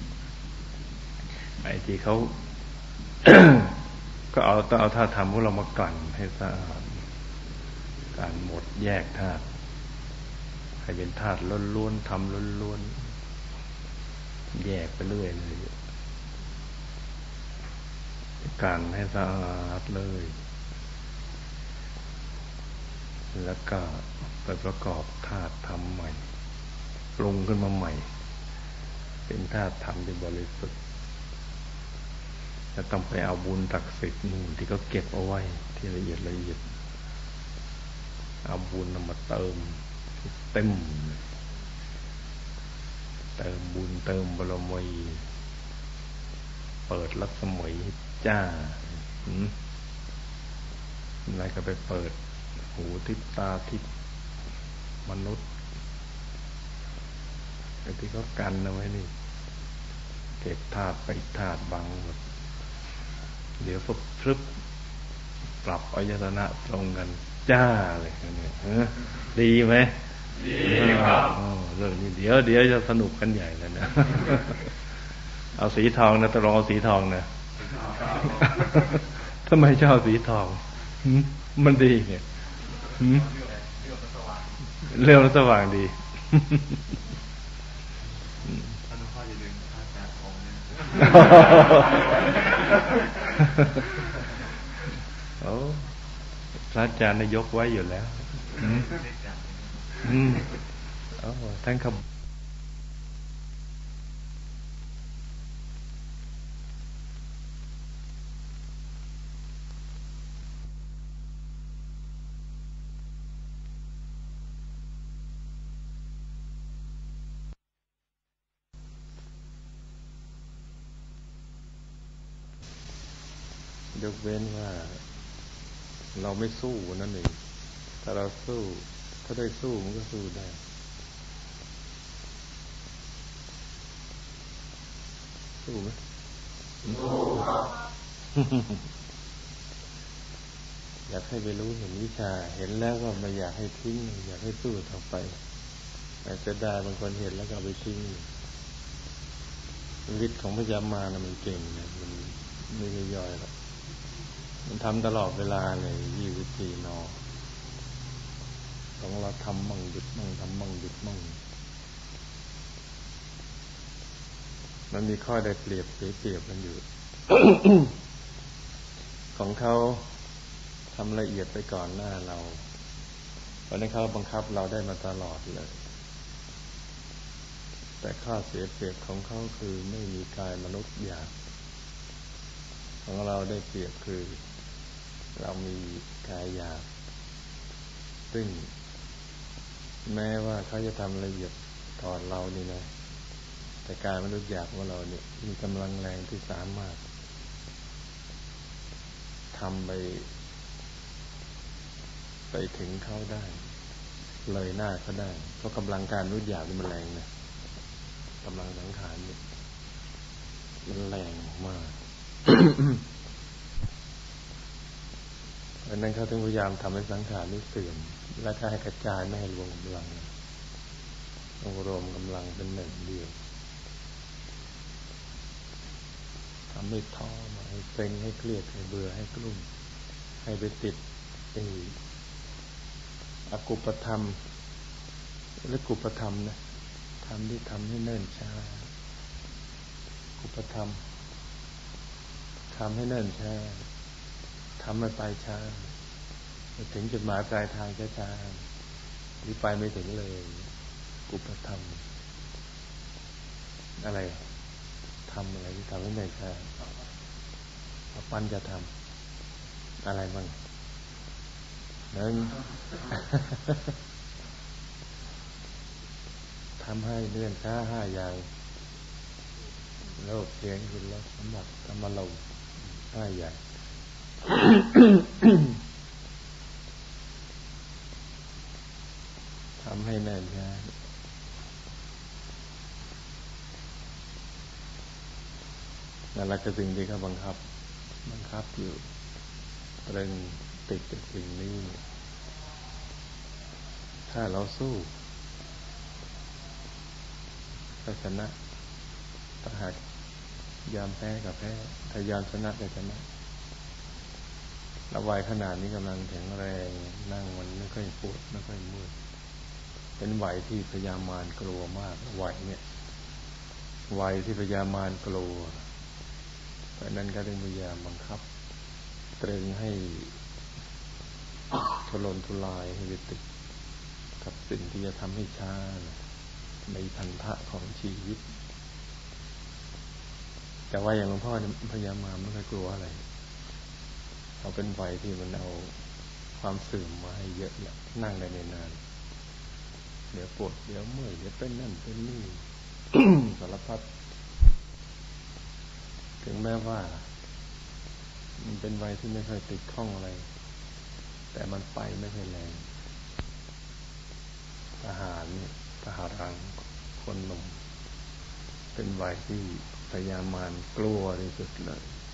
ไอ้ที่เขา ก็เอาต้องเอาธาตุธรรมพวกเรามากลั่นให้สะอาดการหมดแยกธาตุให้เป็นธาตุล้วนๆธรรมล้วนๆแยกไปเรื่อยเลยการให้สะอาดเลยแล้วก็ไปประกอบธาตุธรรมใหม่ปรุงขึ้นมาใหม่เป็นธาตุธรรมที่บริสุทธิ์จะต้องไปเอาบุญศักดิ์สิทธิ์นู่นที่เขาเก็บเอาไว้ที่ละเอียดละเอียดเอาบุญมาเติมเต็มเติมบุญเติมบารมีเปิดรัศมีจ้าอะไรก็ไปเปิดหูทิพตาทิพมนุษย์ไอ้ที่เขากันเอาไว้นี่เก็บธาตุไปธาตุบังหมดเดี๋ยวพบพรึบปรับอายตนะตรงกันจ้าเลยเนี่ยดีไหมดีครับเรื่องนี้เดี๋ยวเดี๋ยวจะสนุกกันใหญ่แล้วนะเอาสีทองนะตกลงเอาสีทองนะทำไมชอบสีทองมันดีเนี่ยเรื่องมันสว่างดีท่านพ่ออย่าลืมพระอาจารย์ของโอ้พระอาจารย์นายกไว้อยู่แล้วอืมโอ้ท่านครับยกเว้นว่าเราไม่สู้นั่นเองถ้าเราสู้ถ้าได้สู้มันก็สู้ได้สู้ไหมสู้ครับ อยากให้ไปรู้เห็นวิชาเห็นแล้วก็ไม่อยากให้ทิ้งอยากให้สู้ต่อไปแต่จะได้บางคนเห็นแล้วก็เอาไปทิ้งฤทธิ์ของพญามานะมันเก่งนะมันไม่ได้ย่อยหรอกมันทำตลอดเวลาเลยยี่สิบสี่นอต้องเราทำมั่งหยุดมั่งทำมั่งหยุดมั่งมันมีข้อได้เปรียบเสียเปรียบกันอยู่ ของเขาทำละเอียดไปก่อนหน้าเราเพราะนั้นเขาบังคับเราได้มาตลอดเลยแต่ข้อเสียเปรียบของเขาคือไม่มีกายมนุษย์หยาบของเราได้เปรียบคือเรามีกายหยาบซึ่งแม้ว่าเขาจะทำละเอียดถอดเรานี่นะแต่กายมนุษย์หยาบของเราเนี่ยมีกำลังแรงที่สามารถทำไปไปถึงเขาได้เลยหน้าเขาได้เพราะกำลังการมนุษย์หยาบนี่มันแรงนะกำลังสังขารเนี่ยมันแรงมาก เพราะนั้นเขาถึงพยายามทำให้สังขารนี้เสื่อมและก็ให้กระจายไม่ให้รวมกำลังต้องรวมกำลังเป็นหนึ่งเดียวทำให้ท้อมาให้เซ็งให้เครียดให้เบื่อให้กลุ้มให้ไปติดไอ้อกุปธรรมและกุปธรรมนะทำที่ทำให้เนิ่นช้ากุปธรรมทำให้เนิ่นช้าทำให้ไปช้าถึงจุดหมายปลายทางช้าๆหรือไปไม่ถึงเลยกุปธรรมอะไรทำอะไรที่ทำให้เนิ่นช้าปัญญาธรรมอะไรบ้างนั่น ทำให้เนื่นช้าห้าอย่างโลภเสียงหินรสสมบัติธรรมลมห้าอย่าง ทำให้แน่นช้านั่นแหละคือสิ่งที่เขาบังคับบังคับอยู่เร่งติดกับสิ่งนี้ถ้าเราสู้ก็ชนะถ้าหากยามแพ้ก็แพ้ถ้ายามชนะก็ชนะแล้ววัยขนาดนี้กำลังแข็งแรงนั่งมันไม่ค่อยปวดไม่ค่อยเมื่อยเป็นวัยที่พยามารกลัวมากวัยเนี่ยวัยที่พยามารกลัวเพราะนั้นก็ต้องพยายามบังคับตรึงให้ทุรนทุรายให้วิติกับสิ่งที่จะทำให้ช้าในพันธะของชีวิตแต่ว่าอย่างหลวงพ่อพยายามมาไม่เคยกลัวอะไรเขาเป็นวัยที่มันเอาความเสื่อมมาให้เยอะแหละนั่งได้ไม่นานเดี๋ยวปวดเดี๋ยวเมื่อยเดี๋ยวเป็นนั่นเป็นนี่ สารพัดถึงแม้ว่ามันเป็นวัยที่ไม่ค่อยติดข้องอะไรแต่มันไปไม่ค่อยแรงทหารเนี่ยทหารรังคนหนุ่มเป็นวัยที่พยามารกลัวที่สุดเลย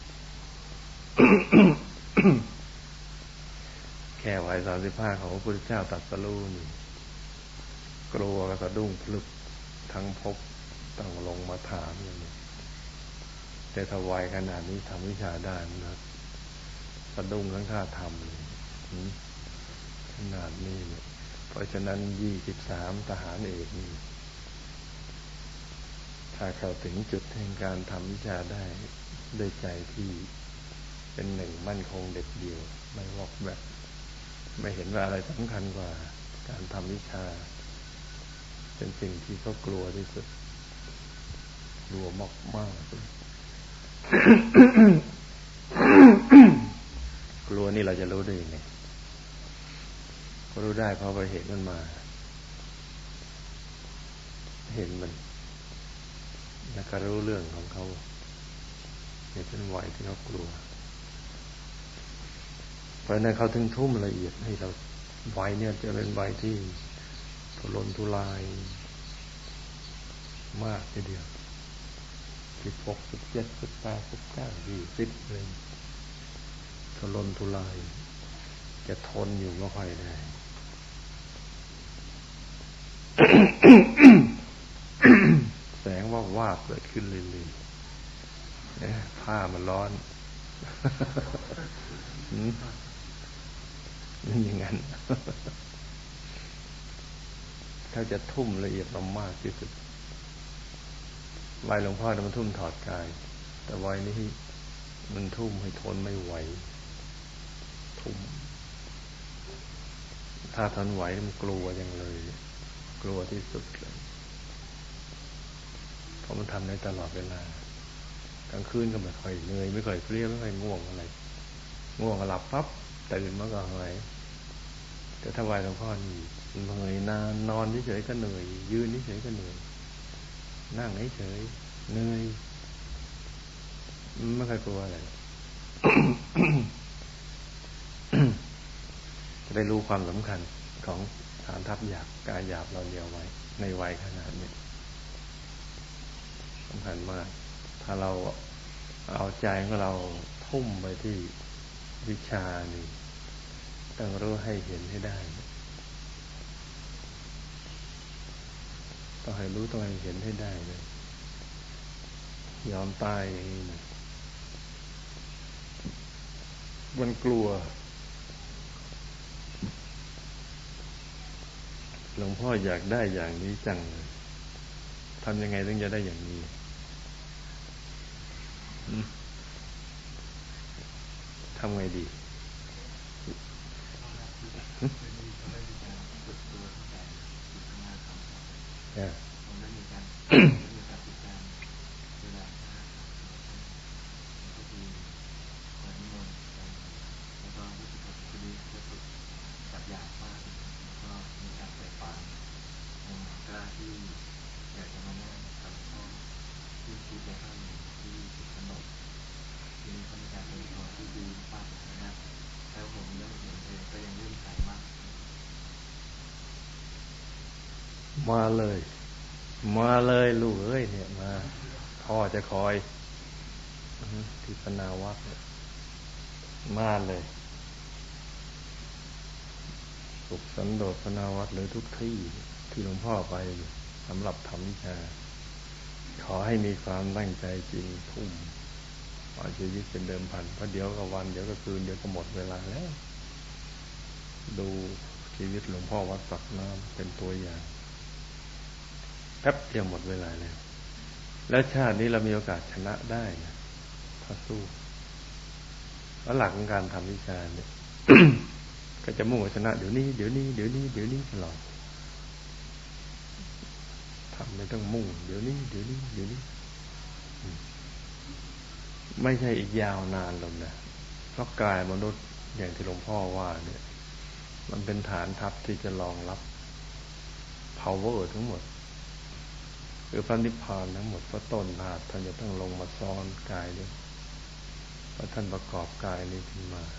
แค่วัยสามสิบห้าของพระพุทธเจ้าตรัสรู้นี่กลัวก็สะดุ้งพลึบทั้งภพต้องลงมาถามอย่างนี้แต่ถ้าวัยขนาดนี้ทำวิชาได้นะสะดุ้งทั้งท่าทำเลยขนาดนี้เนี่ยเพราะฉะนั้นยี่สิบสามทหารเอกนี่ถ้าเข้าถึงจุดแห่งการทำวิชาได้ด้วยใจที่เป็นหนึ่งมั่นคงเด็ดเดี่ยวไม่วอกแวกไม่เห็นว่าอะไรสำคัญกว่าการทำวิชาเป็นสิ่งที่เขากลัวที่สุดกลัวมากมากเลย กลัวนี่เราจะรู้ได้ยังไงก็รู้ได้เพราะเราเห็นมันมาเห็นมันแล้วก็รู้เรื่องของเขาเนี่ยเป็นวัยที่เขากลัวเพราะนั้นเขาถึงทุ่มละเอียดให้เราวัยเนี่ยจะเป็นวัยที่ทุรนทุรายมากทีเดียวสิบหกสิบเจ็ดสิบแปดสิบเก้ายี่สิบเลยทุรนทุรายจะทนอยู่ไม่ค่อยได้ แสงว่าว่าเกิดขึ้นเรื่อยๆเนี่ยผ้ามันร้อน นี่อย่างนั้น เขาจะทุ่มละเอียดมากที่สุดวัยหลวงพ่อมันทุ่มถอดกายแต่วัยนี้มันทุ่มให้ทนไม่ไหวทุ่มถ้าทนไหวมันกลัวอย่างเลยกลัวที่สุดเลยเพราะมันทำได้ตลอดเวลากลางคืนก็ไม่ค่อยเหนื่อยไม่ค่อยเพลียไม่ค่อยง่วงอะไรง่วงก็หลับปั๊บตื่นมาก็หายแต่ถ้าวัยหลวงพ่อนี่เหนื่อยนานนอนเฉยๆก็เหนื่อยยืนเฉยๆก็เหนื่อยนั่งเฉยๆเหนื่อยไม่เคยกลัวอะไร จะได้รู้ความสำคัญของฐานทัพหยาบกายหยาบเราเดียวไว้ในวัยขนาดนี้สำคัญมากถ้าเราเอาใจของเราทุ่มไปที่วิชานี่ต้องรู้ให้เห็นให้ได้ต้องให้รู้ต้องให้เห็นให้ได้เลยยอมตายอย่างนี้นะมันกลัวหลวงพ่ออยากได้อย่างนี้จังทำยังไงถึงจะได้อย่างนี้ทำไงดีเนี่ยมาเลยมาเลยลูกเอ้ยเนี่ยมาพ่อจะคอยที่ปนาวัดมาเลยสุขสันโดษปนาวัดเลยทุกที่ที่หลวงพ่อไปสำหรับทำวิชาขอให้มีความตั้งใจจริงทุ่มเอาชีวิตเป็นเดิมพันเพราะเดี๋ยวก็วันเดี๋ยวก็คืนเดี๋ยวก็หมดเวลาแล้วดูชีวิตหลวงพ่อวัดปากน้ำเป็นตัวอย่างแป๊บเดียวหมดเวลาแล้วและชาตินี้เรามีโอกาสชนะได้นะถ้าสู้แล้วหลักของการทำวิชาเนี่ย ก็จะมุ่งชนะเดี๋ยวนี้เดี๋ยวนี้เดี๋ยวนี้เดี๋ยวนี้ตลอดทำไม่ต้องมุ่งเดี๋ยวนี้เดี๋ยวนี้เดี๋ยวนี้ไม่ใช่อีกยาวนานหรอกนะเพราะกายมนุษย์อย่างที่หลวงพ่อว่าเนี่ยมันเป็นฐานทัพที่จะรองรับ power ทั้งหมดคือพระนิพพานทั้งหมดพระต้นธาตุท่านจะต้องลงมาซ้อนกายด้วยเพราะท่านประกอบกายนี้ขึ้นมา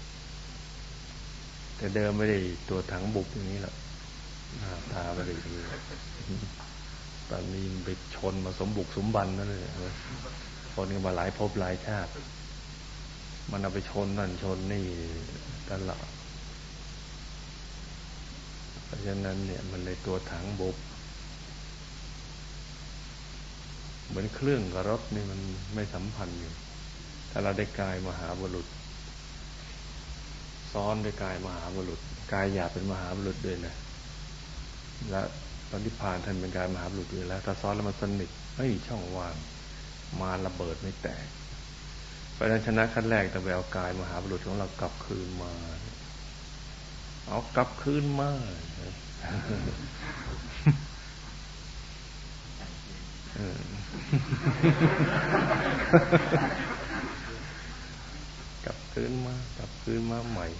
แต่เดิมไม่ได้ตัวถังบุกอย่างนี้หรอกหน้าตาไม่ได้อย่างนี้ตอนนี้ไปชนมาสมบุกสมบันนั่นเลยชนกันมาหลายภพหลายชาติมันเอาไปชนนั่นชนนี่ตลอดเพราะฉะนั้นเนี่ยมันเลยตัวถังบุกเหมือนเครื่องกับรถนี่มันไม่สัมพันธ์อยู่ถ้าเราได้กายมหาบุรุษซ้อนด้วยกายมหาบุรุษกายหยาบเป็นมหาบุรุษด้วยนะและตอนที่ผ่านท่านเป็นกายมหาบุรุษด้วยแล้วถ้าซ้อนแล้วมันสนิทไม่มีช่องว่างมาระเบิดไม่แตกเพราะฉะนั้นชนะขั้นแรกต้องไปเอากายมหาบุรุษของเรากลับคืนมาเอากลับคืนมากลับคืนมากลับคืนมาใหม่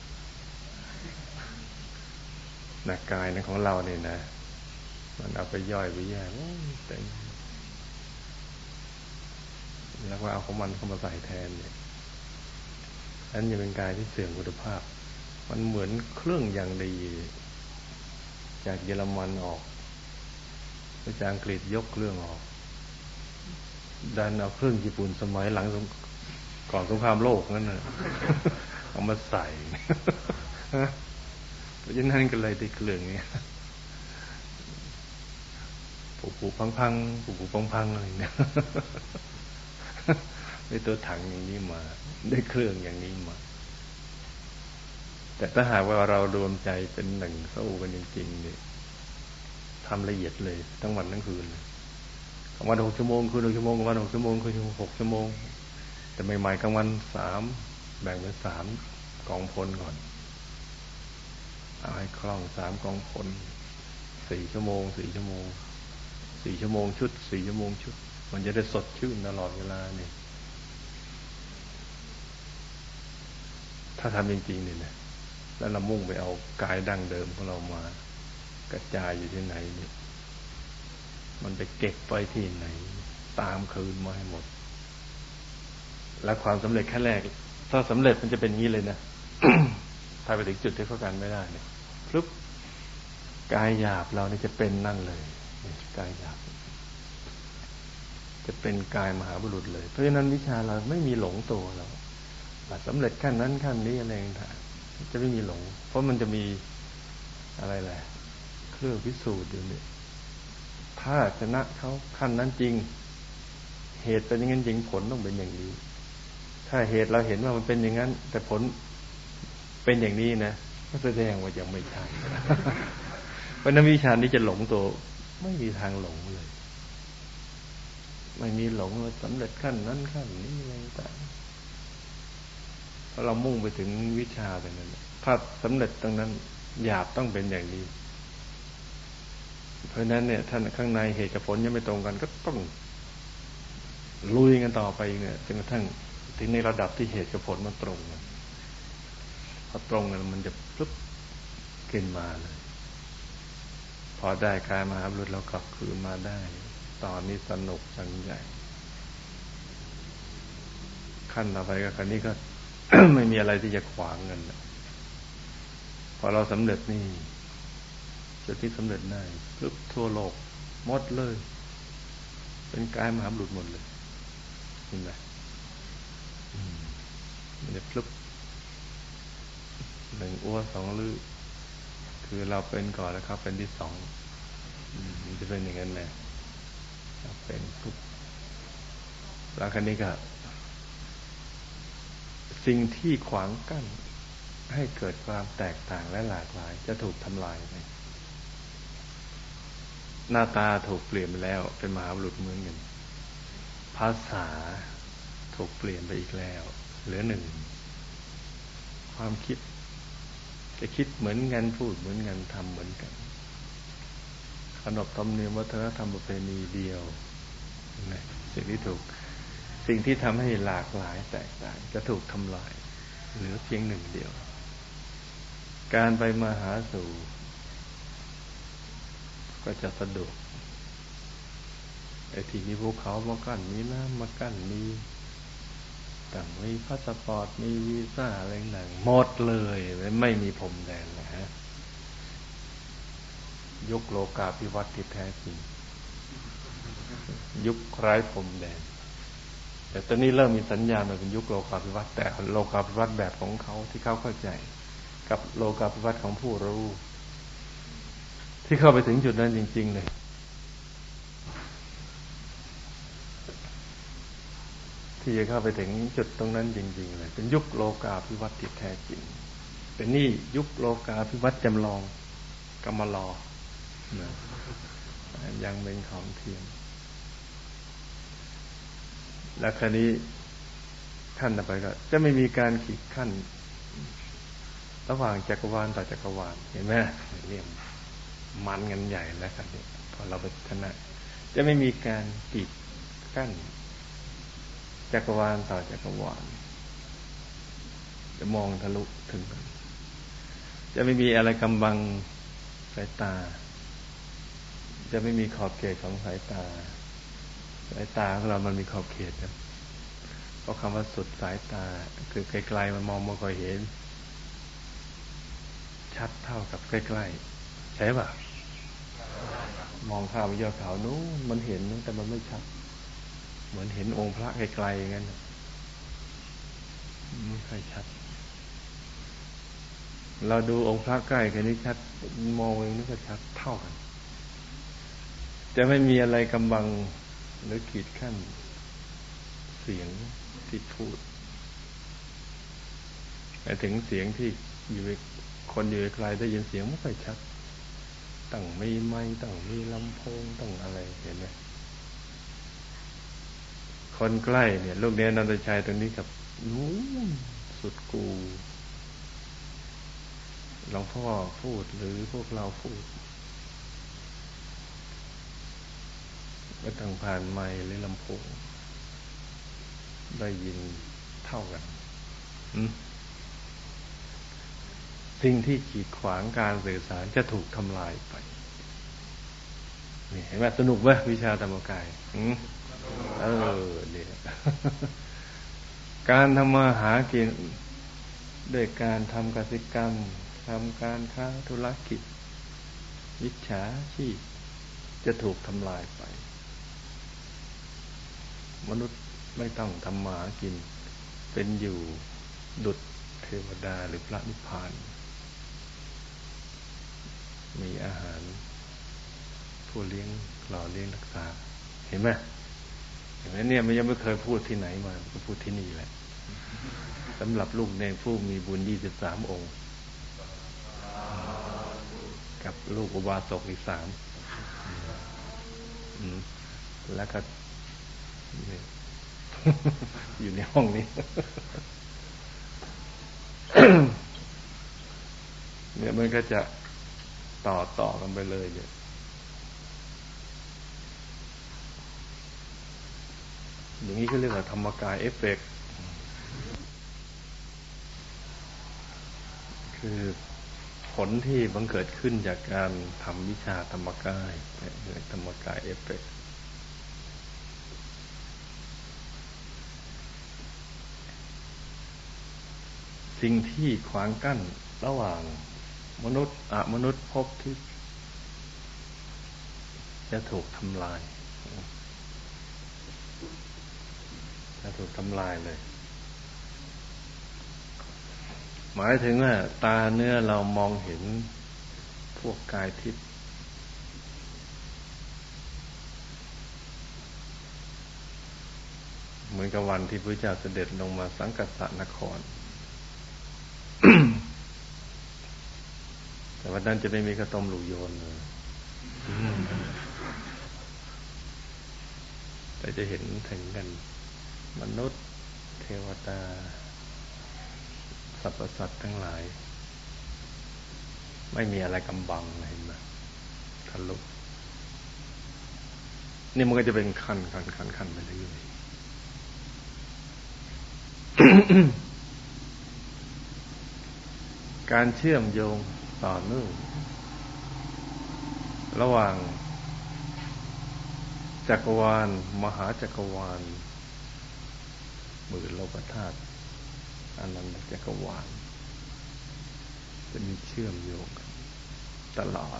หนักกายนะของเราเนี่ยนะมันเอาไปย่อยไปแยกเต็มแล้วก็เอาของมันเข้ามาใส่แทนเนี่ยอันนี้เป็นกายที่เสื่อมคุณภาพมันเหมือนเครื่องอย่างดีจากเยอรมันออกจากอังกฤษยกเครื่องออกดันเอาเครื่องญี่ปุ่นสมัยหลังก่อนสงครามโลกนั่นน่ะเอามาใส่เพราะฉะนั้นก็เลยได้เครื่องนี้ผูผูพังพังผูผูพังพังอะไรเนี่ยได้ตัวถังอย่างนี้มาได้เครื่องอย่างนี้มาแต่ถ้าหากว่าเรารวมใจเป็นหนึ่งสู้กันจริงๆเนี่ยทำละเอียดเลยทั้งวันทั้งคืนกลางวันหกชั่วโมงคืนหกชั่วโมงกลางวันหกชั่วโมงคืนหกชั่วโมงแต่ใหม่ๆกลางวันสามแบ่งเป็นสามกองพลก่อนเอาให้คล่องสามกองพลสี่ชั่วโมงสี่ชั่วโมงสี่ชั่วโมงชุดสี่ชั่วโมงชุดมันจะได้สดชื่นตลอดเวลาเนี่ยถ้าทำจริงๆเนี่ยนะแล้วเรามุ่งไปเอากายดั้งเดิมของเรามากระจายอยู่ที่ไหนเนี่ยมันไปเก็บไปที่ไหนตามคืนมาให้หมดและความสำเร็จขั้นแรกถ้าสำเร็จมันจะเป็นงี้เลยนะ ถ้าไปถึงจุดที่เข้ากันไม่ได้เนี่ยปุ๊บกายหยาบเราเนี่ยจะเป็นนั่นเลยกายหยาบจะเป็นกายมหาบุรุษเลยเพราะฉะนั้นวิชาเราไม่มีหลงตัวเราสำเร็จขั้นนั้นขั้นนี้อะไรต่างๆจะไม่มีหลงเพราะมันจะมีอะไรแหละเครื่องพิสูจน์อยู่เนี่ยถ้าชนะเขาขั้นนั้นจริงเหตุเป็นอย่างนั้นจริงผลต้องเป็นอย่างนี้ถ้าเหตุเราเห็นว่ามันเป็นอย่างนั้นแต่ผลเป็นอย่างนี้นะก็แสดงว่ายังไม่ใช่ เพราะนั้นวิชานี้จะหลงตัวไม่มีทางหลงเลยไม่มีหลงว่าสำเร็จขั้นนั้นขั้นนี้อะไรต่างเพราะเรามุ่งไปถึงวิชาตรงนั้นถ้าสำเร็จตรงนั้นหยาบต้องเป็นอย่างนี้เพราะนั้นเนี่ยท่านข้างในเหตุกับผลยังไม่ตรงกันก็ต้องลุยกันต่อไปเนี่ยจนกระทั่งถึงในระดับที่เหตุกับผลมันตรงกันพอตรงกันมันจะปุ๊บขึ้นมาเลยพอได้กายมหาบุรุษเรากลับคืนมาได้ตอนนี้สนุกจังใหญ่ขั้นต่อไปก็ขั้นนี้ก็ ไม่มีอะไรที่จะขวางกันพอเราสำเร็จนี่จุดที่สำเร็จได้ปุ๊บทั่วโลกหมดเลยเป็นกายมหาบุรุษหมดเลยเห็นไหมมันจะปุ๊บหนึ่งอ้วสองลือคือเราเป็นก่อนแล้วเขาเป็นที่สองมันจะเป็นอย่างนั้นแหละเป็นทุกข์แล้วคราวนี้ก็สิ่งที่ขวางกั้นให้เกิดความแตกต่างและหลากหลายจะถูกทำลายไปหน้าตาถูกเปลี่ยนไปแล้วเป็นมหาบุรุษเหมือนกันภาษาถูกเปลี่ยนไปอีกแล้วเหลือหนึ่งความคิดจะคิดเหมือนกันพูดเหมือนกันทำเหมือนกันขนบธรรมเนียมวัฒนธรรมประเพณีเดียวนะสิ่งที่ถูกสิ่งที่ทำให้หลากหลายแตกต่างจะถูกทำลายเหลือเพียงหนึ่งเดียวการไปมาหาสู่ก็จะสะดวกไอ้ที่มีภูเขามากั้นมีน้ำมากั้นมีต่างมีพาสปอร์ตมีวีซ่าอะไรต่างหมดเลยไม่มีพรมแดนนะฮะยุคโลกาภิวัตน์ที่แท้จริงยุคไร้พรมแดนแต่ตอนนี้เริ่มมีสัญญาณมาเป็นยุคโลกาภิวัตน์แต่โลกาภิวัตน์แบบของเขาที่เขาเข้าใจกับโลกาภิวัตน์ของผู้รู้ที่เข้าไปถึงจุดนั้นจริงๆเลยที่จะเข้าไปถึงจุดตรงนั้นจริงๆเลยเป็นยุคโลกาภิวัตน์ที่แท้จริงเป็นนี่ยุคโลกาภิวัตน์จำลองกำมะลอนะยังเป็นของเทียมและคราวนี้ขั้นต่อไปก็จะไม่มีการขีดขั้นระหว่างจักรวาลต่อจักรวาลเห็นไหมเนี่ยมันกันใหญ่แล้วครับเนี่ยพอเราไปชนะจะไม่มีการกีดกั้นจักรวาลต่อจักรวาลจะมองทะลุถึงจะไม่มีอะไรกำบังสายตาจะไม่มีขอบเขตของสายตาสายตาของเรามันมีขอบเขตครับเพราะคำว่าสุดสายตาคือไกลๆมันมองไม่ค่อยเห็นชัดเท่ากับใกล้ๆใช่ป่ะมองข้ามยอดเขานู้นมันเห็นแต่มันไม่ชัดเหมือนเห็นองค์พระไกลๆอย่างนั้นไม่ค่อยชัดเราดูองค์พระใกล้แค่นี้ชัดมองเองนี่ก็ชัดเท่ากันจะไม่มีอะไรกำบังหรือขีดขั้นเสียงที่พูดแต่ถึงเสียงที่อยู่คนอยู่ไกลได้ยินเสียงไม่ค่อยชัดต้องมีไมค์ต้องมีลำโพงต้องอะไรเห็นไหมคนใกล้เนี่ยลูกเนี้ยนันทชัยตรงนี้กับนู้นสุดกูหลวงพ่อพูดหรือพวกเราพูดไม่ต้องผ่านไมค์หรือลำโพงได้ยินเท่ากันสิ่งที่กีดขวางการสื่อสารจะถูกทำลายไปนี่เห็นไหมสนุกไหมวิชาธรรมกายเออเนี่ยการทำมาหากินด้วยการทำกสิกรรมทำการค้าธุรกิจวิชาชีพจะถูกทำลายไปมนุษย์ไม่ต้องทำมาหากินเป็นอยู่ดุจเทวดาหรือพระนิพพานมีอาหารผู้เลี้ยงหล่อเลี้ยงรักษาเห็นไหมเห็นไหมเนี่ยมันยังไม่เคยพูดที่ไหนมาก็พูดที่นี่แหละสำหรับลูกเนรผู้มีบุญยี่สิบสามองค์กับลูกอุบาสกอีกสามแล้วก็อยู่ในห้องนี้เนี่ยมันก็จะต่อต่อกันไปเลยเนี่ยอย่างนี้ก็เรียกว่าธรรมกายเอฟเฟกต์คือผลที่บังเกิดขึ้นจากการทำวิชาธรรมกายธรรมกายเอฟเฟกต์สิ่งที่ขวางกั้นระหว่างมนุษย์อมนุษย์ภพที่จะถูกทำลายจะถูกทำลายเลยหมายถึงว่าตาเนื้อเรามองเห็นพวกกายทิพย์เหมือนกับวันที่พระเจ้าเสด็จลงมาสังกัสสนคร แต่วันนั้นจะไม่มีข้าวต้มลูกโยนเลยแต่จะเห็นถึงกันมนุษย์เทวดาสรรพสัตว์ทั้งหลายไม่มีอะไรกำบังเห็นไหมทะลุนี่มันก็จะเป็นขั้นขั้นขั้นขั้นไปเรื่อยๆ การเชื่อมโยงต่อเนื่องระหว่างจักรวาลมหาจักรวาลหมื่นโลกธาตุอนันตจักรวาลจะมีเชื่อมโยงกันตลอด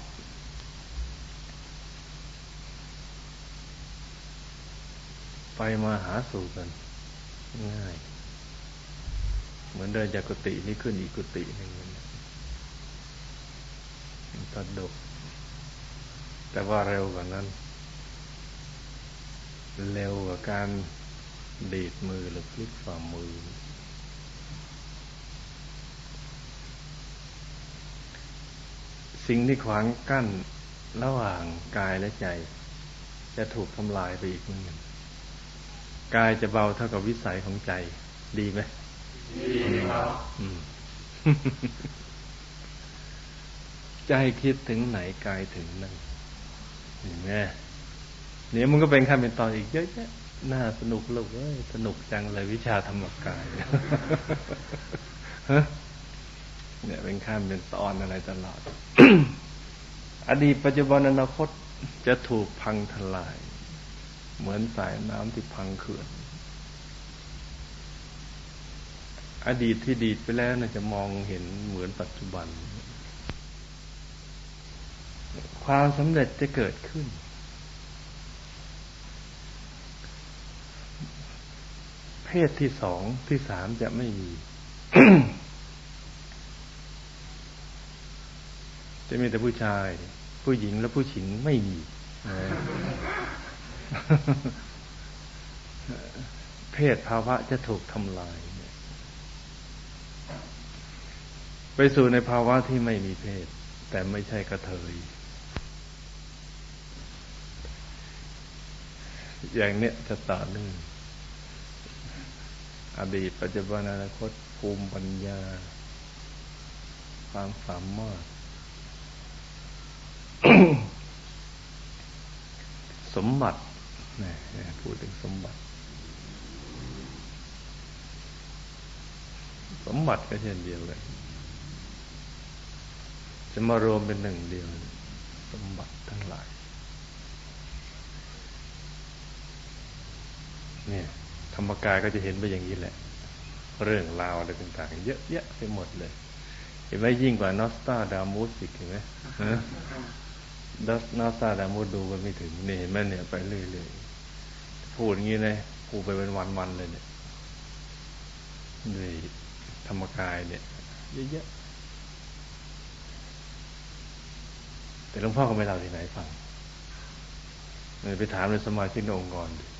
ไปมาหาสู่กันง่ายเหมือนเดินจากกุฏินี้ขึ้นอีกกุฏิหนึ่งตัดดกแต่ว่าเร็วกว่านั้นเร็วกว่าการดีดมือหรือพลิกฝ่ามือสิ่งที่ขวางกั้นระหว่างกายและใจจะถูกทำลายไปอีกนิดหนึ่งกายจะเบาเท่ากับวิสัยของใจดีไหมดีครับใจคิดถึงไหนกายถึงนั่นเห็นไหมเนี่ยมันก็เป็นขั้นเป็นตอนอีกเยอะแยะน่าสนุกลูกเอ้ยสนุกจังเลยวิชาธรรมกายเนี่ยเป็นขั้นเป็นตอนอะไรตลอด อดีตปัจจุบันอนาคตจะถูกพังทลายเหมือนสายน้ำที่พังเขื่อนอดีตที่ดีดไปแล้วน่าจะมองเห็นเหมือนปัจจุบันความสำเร็จจะเกิดขึ้นเพศที่สองที่สามจะไม่มี จะมีแต่ผู้ชายผู้หญิงและผู้หญิงไม่มี เพศภาวะจะถูกทำลายไปสู่ในภาวะที่ไม่มีเพศแต่ไม่ใช่กระเทยอย่างเนี้ยจะต่อเนื่องอดีตปัจจุบันอนาคตภูมิปัญญาความสามารถ สมบัตินะพูดถึงสมบัติสมบัติก็เช่นเดียวกันจะมารวมเป็นหนึ่งเดียวสมบัติทั้งหลายเนี่ยธรรมกายก็จะเห็นไปอย่างนี้แหละเรื่องราวอะไรต่างๆเยอะแยะไปหมดเลยเห็นไหมยิ่งกว่านอสตาดามูสอีกเห็นไหมดัสนาซาดามูดูกันไม่ถึงนี่เห็นไหมเนี่ยไปเรื่อยๆพูดอย่างนี้เลยพูดไปเป็นวันๆเลยเนี่ยนี่ธรรมกายเนี่ยเยอะๆแต่หลวงพ่อก็ไม่เล่าที่ไหนฟังไปถามในสมาชิกในองค์กรดิ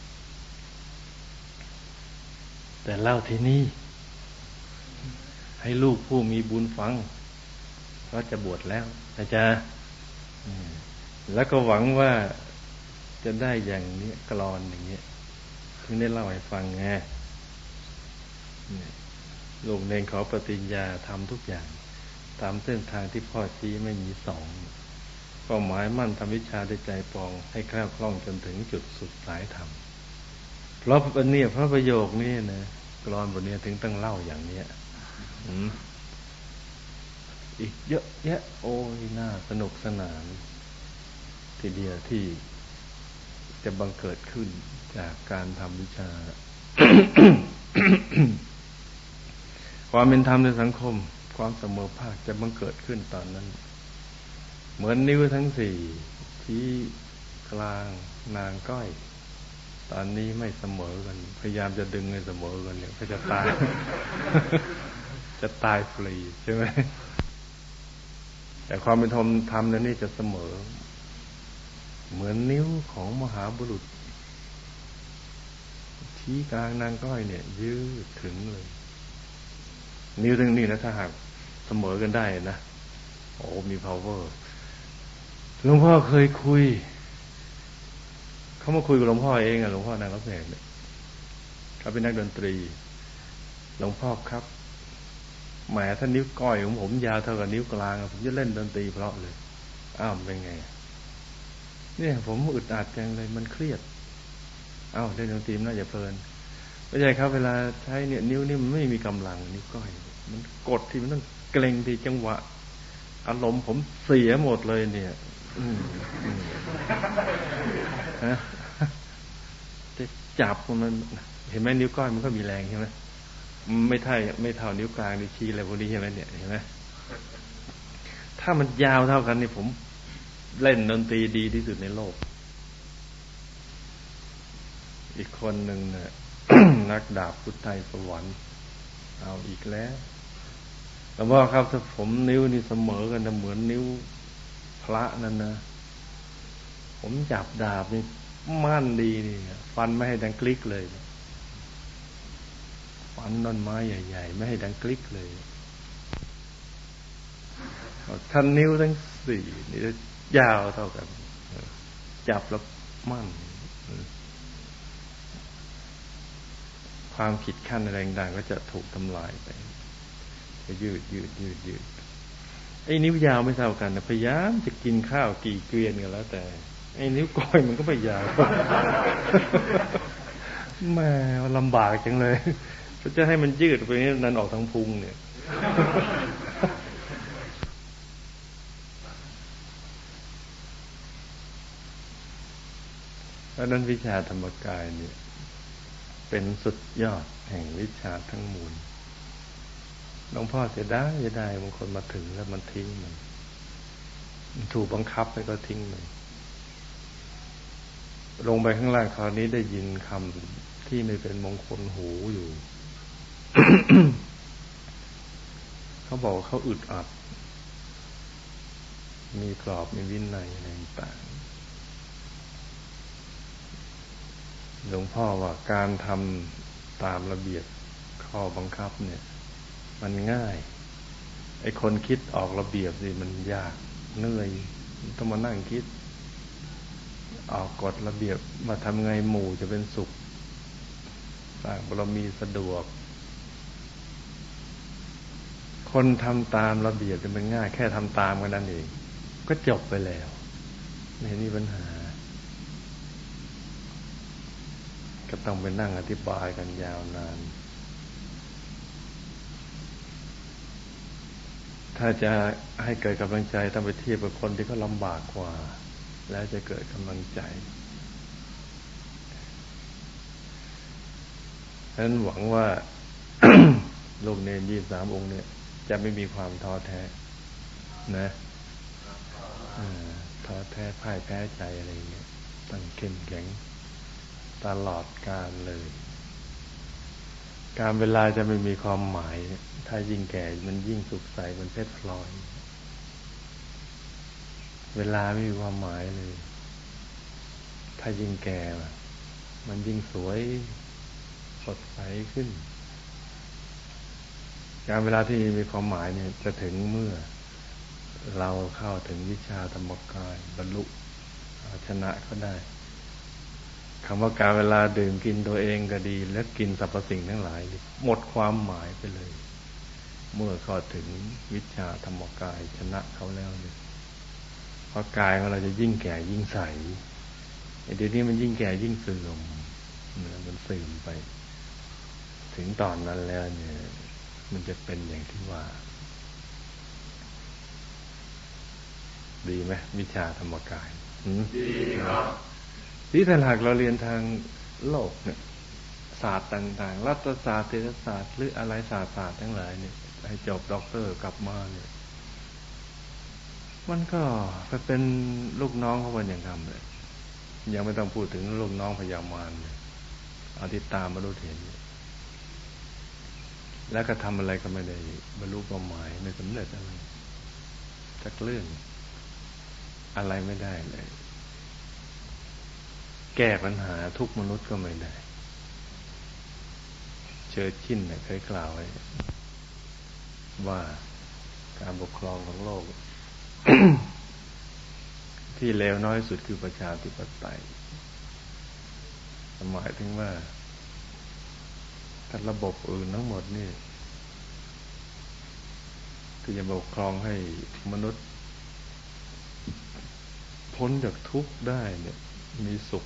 แต่เล่าที่นี่ให้ลูกผู้มีบุญฟังเพราะจะบวชแล้วอาจารย์แล้วก็หวังว่าจะได้อย่างนี้กลอนอย่างนี้ถึงได้เล่าให้ฟังไงลูกเนรขอปฏิญญาทำทุกอย่างตามเส้นทางที่พ่อชี้ไม่มีสองก็หมายมั่นทำวิชาด้วยใจปองให้แคล่วคล่องจนถึงจุดสุดสายธรรมเพราะอันนี้พระประโยคนี้นะกลอนบทนี้ถึงต้องเล่าอย่างนี้อีกเยอะแยะโอ้ยน่าสนุกสนานทีเดียวที่จะบังเกิดขึ้นจากการทำวิชา ความเป็นธรรมในสังคมความเสมอภาคจะบังเกิดขึ้นตอนนั้นเหมือนนิ้วทั้งสี่ที่กลางนางก้อยตอนนี้ไม่เสมอกันพยายามจะดึงให้เสมอกันเนี่ยก็จะตาย จะตายฟรีใช่ไหมแต่ความเป็นธรรมธรรมนั้นนี่จะเสมอเหมือนนิ้วของมหาบุรุษทชี้กลางนางก้อยเนี่ยยืดถึงเลยนิ้วถึงนี่นะถ้าหากเสมอกันได้นะโอ้มี power หลวงพ่อเคยคุยเขามาคุยกับหลวงพ่อเองอะหลวงพ่อนางรับแขกเนี่ยเขาเป็นนักดนตรีหลวงพ่อครับแหมถ้านิ้วก้อยของผมยาวเท่ากับนิ้วกลางผมจะเล่นดนตรีเพราะเลยอ้าวเป็นไงเนี่ยผมอึดอัดจังเลยมันเครียดอ้าวเล่นดนตรีน่าจะเพลินไม่ใช่ครับเวลาใช้เนี่ยนิ้วนี่มันไม่มีกำลังนิ้วก้อยมันกดที่มันต้องเกร็งที่จังหวะอารมณ์ผมเสียหมดเลยเนี่ยอืมอืมฮะจะจับมันเห็นไหมนิ้วก้อยมันก็มีแรงใช่ไหมไม่เท่าไม่เท่านิ้วกลางนิ้วชี้อะไรพวกนี้ใช่ไหมเนี่ยเห็นไหมถ้ามันยาวเท่ากันนี่ผมเล่นดนตรีดีที่สุดในโลกอีกคนหนึ่งเนี่ย นักดาบพุทธไทยสวรรค์เอาอีกแล้วแต่ว่าครับถ้าผมนิ้วนี่เสมอกันนะเหมือนนิ้วพระนั่นนะผมจับดาบนี่มั่นดีนี่ฟันไม่ให้ดังกลิกเลยฟันต้นไม้ใหญ่ๆไม่ให้ดังกลิกเลยท่านนิ้วทั้งสี่นี่จะยาวเท่ากันจับแล้วมั่นความผิดขั้นอะไรต่างๆก็จะถูกทำลายไปจะยืดยืดยืดยืดไอ้นิ้วยาวไม่เท่ากันนะพยายามจะกินข้าวกี่เกวียนกันแล้วแต่ไอ้นิ้วก้อยมันก็ไม่ยาวแม่ลำบากจังเลยจะให้มันยืดไปนี้นั่นออกทางพุงเนี่ยเพราะนั้นวิชาธรรมกายเนี่ยเป็นสุดยอดแห่งวิชาทั้งมวลหลวงพ่อเสียดายเสียดายบางคนมาถึงแล้วมันทิ้งมันถูกบังคับไปก็ทิ้งมันลงไปข้างล่างคราวนี้ได้ยินคำที่ไม่เป็นมงคลหูอยู่ เขาบอกเขาอึดอัดมีกรอบมีวินัยอะไรต่างหลวงพ่อว่าการทำตามระเบียบข้อบังคับเนี่ยมันง่ายไอ้คนคิดออกระเบียบสิมันยากเหนื่อยต้องมานั่งคิดออกกฎระเบียบมาทำไงหมู่จะเป็นสุขสร้างบารมีสะดวกคนทำตามระเบียบจะเป็นง่ายแค่ทำตามกันนั่นเองก็จบไปแล้วไม่เห็นมีปัญหาก็ต้องไปนั่งอธิบายกันยาวนานถ้าจะให้เกิดกำลังใจต้องไปเทียบกับคนที่เขาลำบากกว่าแล้วจะเกิดกำลังใจฉะนั้นหวังว่า ลูกเนรยี่สิบสามองค์เนี่ยจะไม่มีความท้อแท้นะท้อแท้พ่ายแพ้ใจอะไรอย่างเงี้ยต้องเข้มแข็งตลอดกาลเลยการเวลาจะไม่มีความหมายถ้ายิ่งแก่มันยิ่งสุขใสมันเพชรพลอยเวลาไม่มีความหมายเลยถ้ายิ่งแก่มันยิ่งสวยสดใสขึ้นการเวลาที่มีความหมายเนี่ยจะถึงเมื่อเราเข้าถึงวิชาธรรมกายบรรลุชนะก็ได้คำว่าการเวลาดื่มกินตัวเองก็ดีและกินสรรพสิ่งทั้งหลายหมดความหมายไปเลยเมื่อเข้าถึงวิชาธรรมกายชนะเขาแล้วเนี่ยเพราะกายของเราจะยิ่งแก่ยิ่งใสเดี๋ยวนี้มันยิ่งแก่ยิ่งเสื่อมมันเสื่อมไปถึงตอนนั้นแล้วเนี่ยมันจะเป็นอย่างที่ว่าดีไหมวิชาธรรมกายดีครับที่ถ้าหากเราเรียนทางโลกเนี่ยศาสตร์ต่างๆรัฐศาสตร์เศรษฐศาสตร์หรืออะไรศาสตร์ศาสตร์ทั้งหลายเนี่ยให้จบด็อกเตอร์กลับมาเนี่ยมันก็ไปเป็นลูกน้องเขาเป็นอย่างทำเลยยังไม่ต้องพูดถึงลูกน้องพญามารเนี่ยเอาที่ตามมาดูเห็นแล้วก็ทำอะไรก็ไม่ได้บรรลุเป้าหมายไม่สำเร็จอะไรสักเรื่องอะไรไม่ได้เลย แก้ปัญหาทุกมนุษย์ก็ไม่ได้เจอชินเนี่ยเคยกล่าวไว้ว่าการปกครองของโลก ที่เลวน้อยสุดคือประชาธิปไตยหมายถึงว่าถ้าระบบอื่นทั้งหมดนี่ที่จะปกครองให้มนุษย์พ้นจากทุกข์ได้เนี่ยมีสุข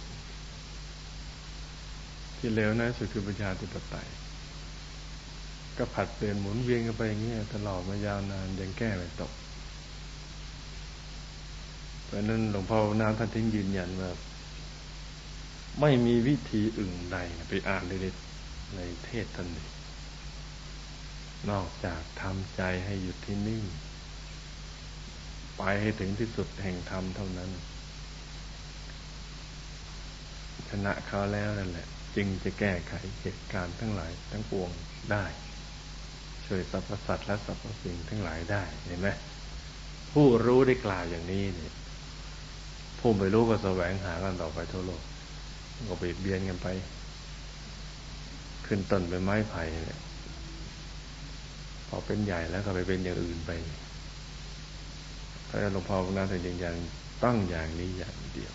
ที่เลวน้อยสุดคือประชาธิปไตยก็ผัดเปลี่ยนหมุนเวียนกันไปอย่างนี้ตลอดมายาวนานยังแก้ไม่ตกเพราะนั้นหลวงพ่อน้ำท่านทิ้งยืนยันว่าไม่มีวิธีอื่นใดไปอ่านในในเทศท่านนี้นอกจากทำใจให้หยุดที่นิ่งไปให้ถึงที่สุดแห่งธรรมเท่านั้นชนะเขาแล้วนั่นแหละจึงจะแก้ไขเหตุการณ์ทั้งหลายทั้งปวงได้ช่วยสรรพสัตว์และสรรพสิ่งทั้งหลายได้เห็นไหมผู้รู้ได้กล่าวอย่างนี้เนี่ยผู้ไม่รู้ก็แสวงหากันต่อไปทั่วโลกก็เบียดเบียนกันไปขึ้นต้นเป็นไม้ไผ่เนี่ยพอเป็นใหญ่แล้วก็ไปเป็นอย่างอื่นไปเพราะหลวงพ่อพระนาถยืนยันต้องอย่างนี้อย่างเดียว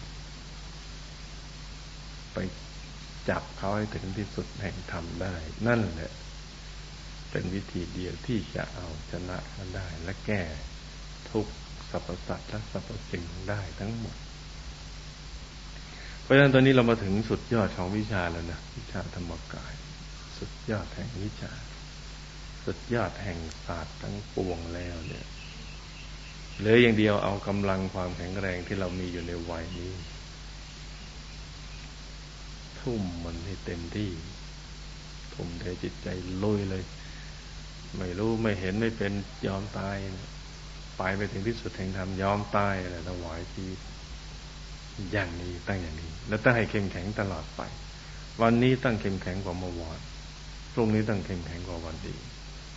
ไปจับเขาให้ถึงที่สุดแห่งธรรมได้นั่นแหละเป็นวิธีเดียวที่จะเอาชนะกันได้และแก้ทุกสรรพสัตว์และสรรพสิ่งได้ทั้งหมดเพราะฉะนั้นตอนนี้เรามาถึงสุดยอดของวิชาแล้วนะวิชาธรรมกายสุดยอดแห่งวิชาสุดยอดแห่งศาสตร์ทั้งปวงแล้วเนี่ยเหลืออย่างเดียวเอากำลังความแข็งแรงที่เรามีอยู่ในวัยนี้ทุ่มมันให้เต็มที่ทุ่มใจจิตใจลุยเลยไม่รู้ไม่เห็นไม่เป็นยอมตายไปไปถึงที่สุดแห่งธรรมยอมตายอะไรถวายชีวิตอย่างนี้ตั้งอย่างนี้แล้วต้องให้เข้มแข็งตลอดไปวันนี้ตั้งเข้มแข็งกว่าเมื่อวานพรุ่งนี้ตั้งเข้มแข็งกว่าวันดี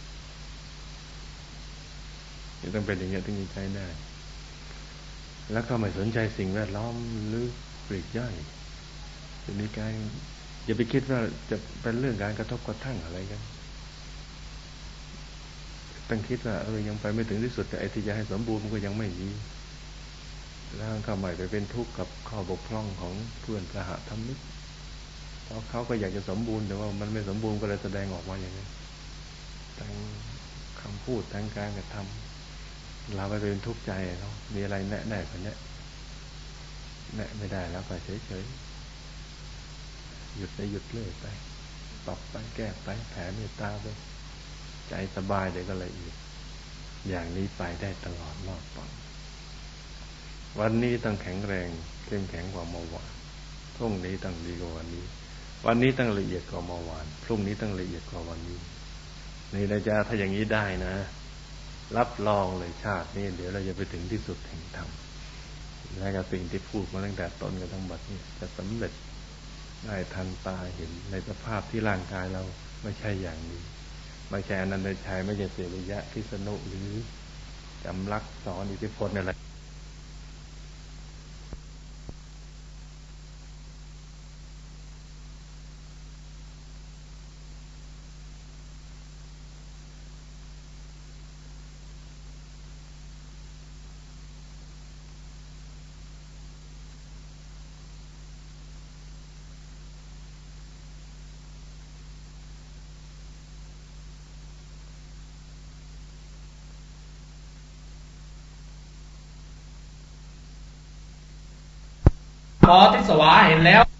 นี่ต้องเป็นอย่างนี้ถึงจะใช้ได้แล้วก็ไม่สนใจสิ่งแวดล้อมหรือปลีกย่อยจะมีการอย่าไปคิดว่าจะเป็นเรื่องการกระทบกระทั่งอะไรกันต้องคิดว่าเออยังไปไม่ถึงที่สุดแต่ไอ้ที่จะให้สมบูรณ์มันก็ยังไม่มีแล้วก็ไม่ไปเป็นทุกข์กับข้อบกพร่องของเพื่อนสหธรรมิกเพราะเขาก็อยากจะสมบูรณ์แต่ว่ามันไม่สมบูรณ์ก็เลยแสดงออกมาอย่างนี้ทั้งคำพูดทั้งการกระทำเราไปเป็นทุกข์ใจเขามีอะไรแนะได้คนนี้แนะไม่ได้แล้วก็เฉยๆหยุดไปหยุดเลื่อยไปปรับไปแก้ไปแผ่เมตตาไปใจสบายเดี๋ยวก็ละเอียดอย่างนี้ไปได้ตลอดรอดฝั่งวันนี้ต้องแข็งแรงเข้มแข็งกว่าเมื่อวานพรุ่งนี้ต้องดีกว่าวันนี้วันนี้ต้องละเอียดกว่าเมื่อวานพรุ่งนี้ต้องละเอียดกว่าวันนี้นี่นะจ๊ะถ้าอย่างนี้ได้นะรับรองเลยชาตินี้เดี๋ยวเราจะไปถึงที่สุดแห่งธรรมและกับสิ่งที่พูดมาตั้งแต่ต้นกันทั้งหมดนี่จะสำเร็จได้ทันตาเห็นในสภาพที่ร่างกายเราไม่ใช่อย่างนี้ไม่ใช่อนันตชัยไม่ใช่เสวิยะพิษณุหรือจำลักสอนอิทธิพลอะไรหมอทิศวาเห็นแล้ว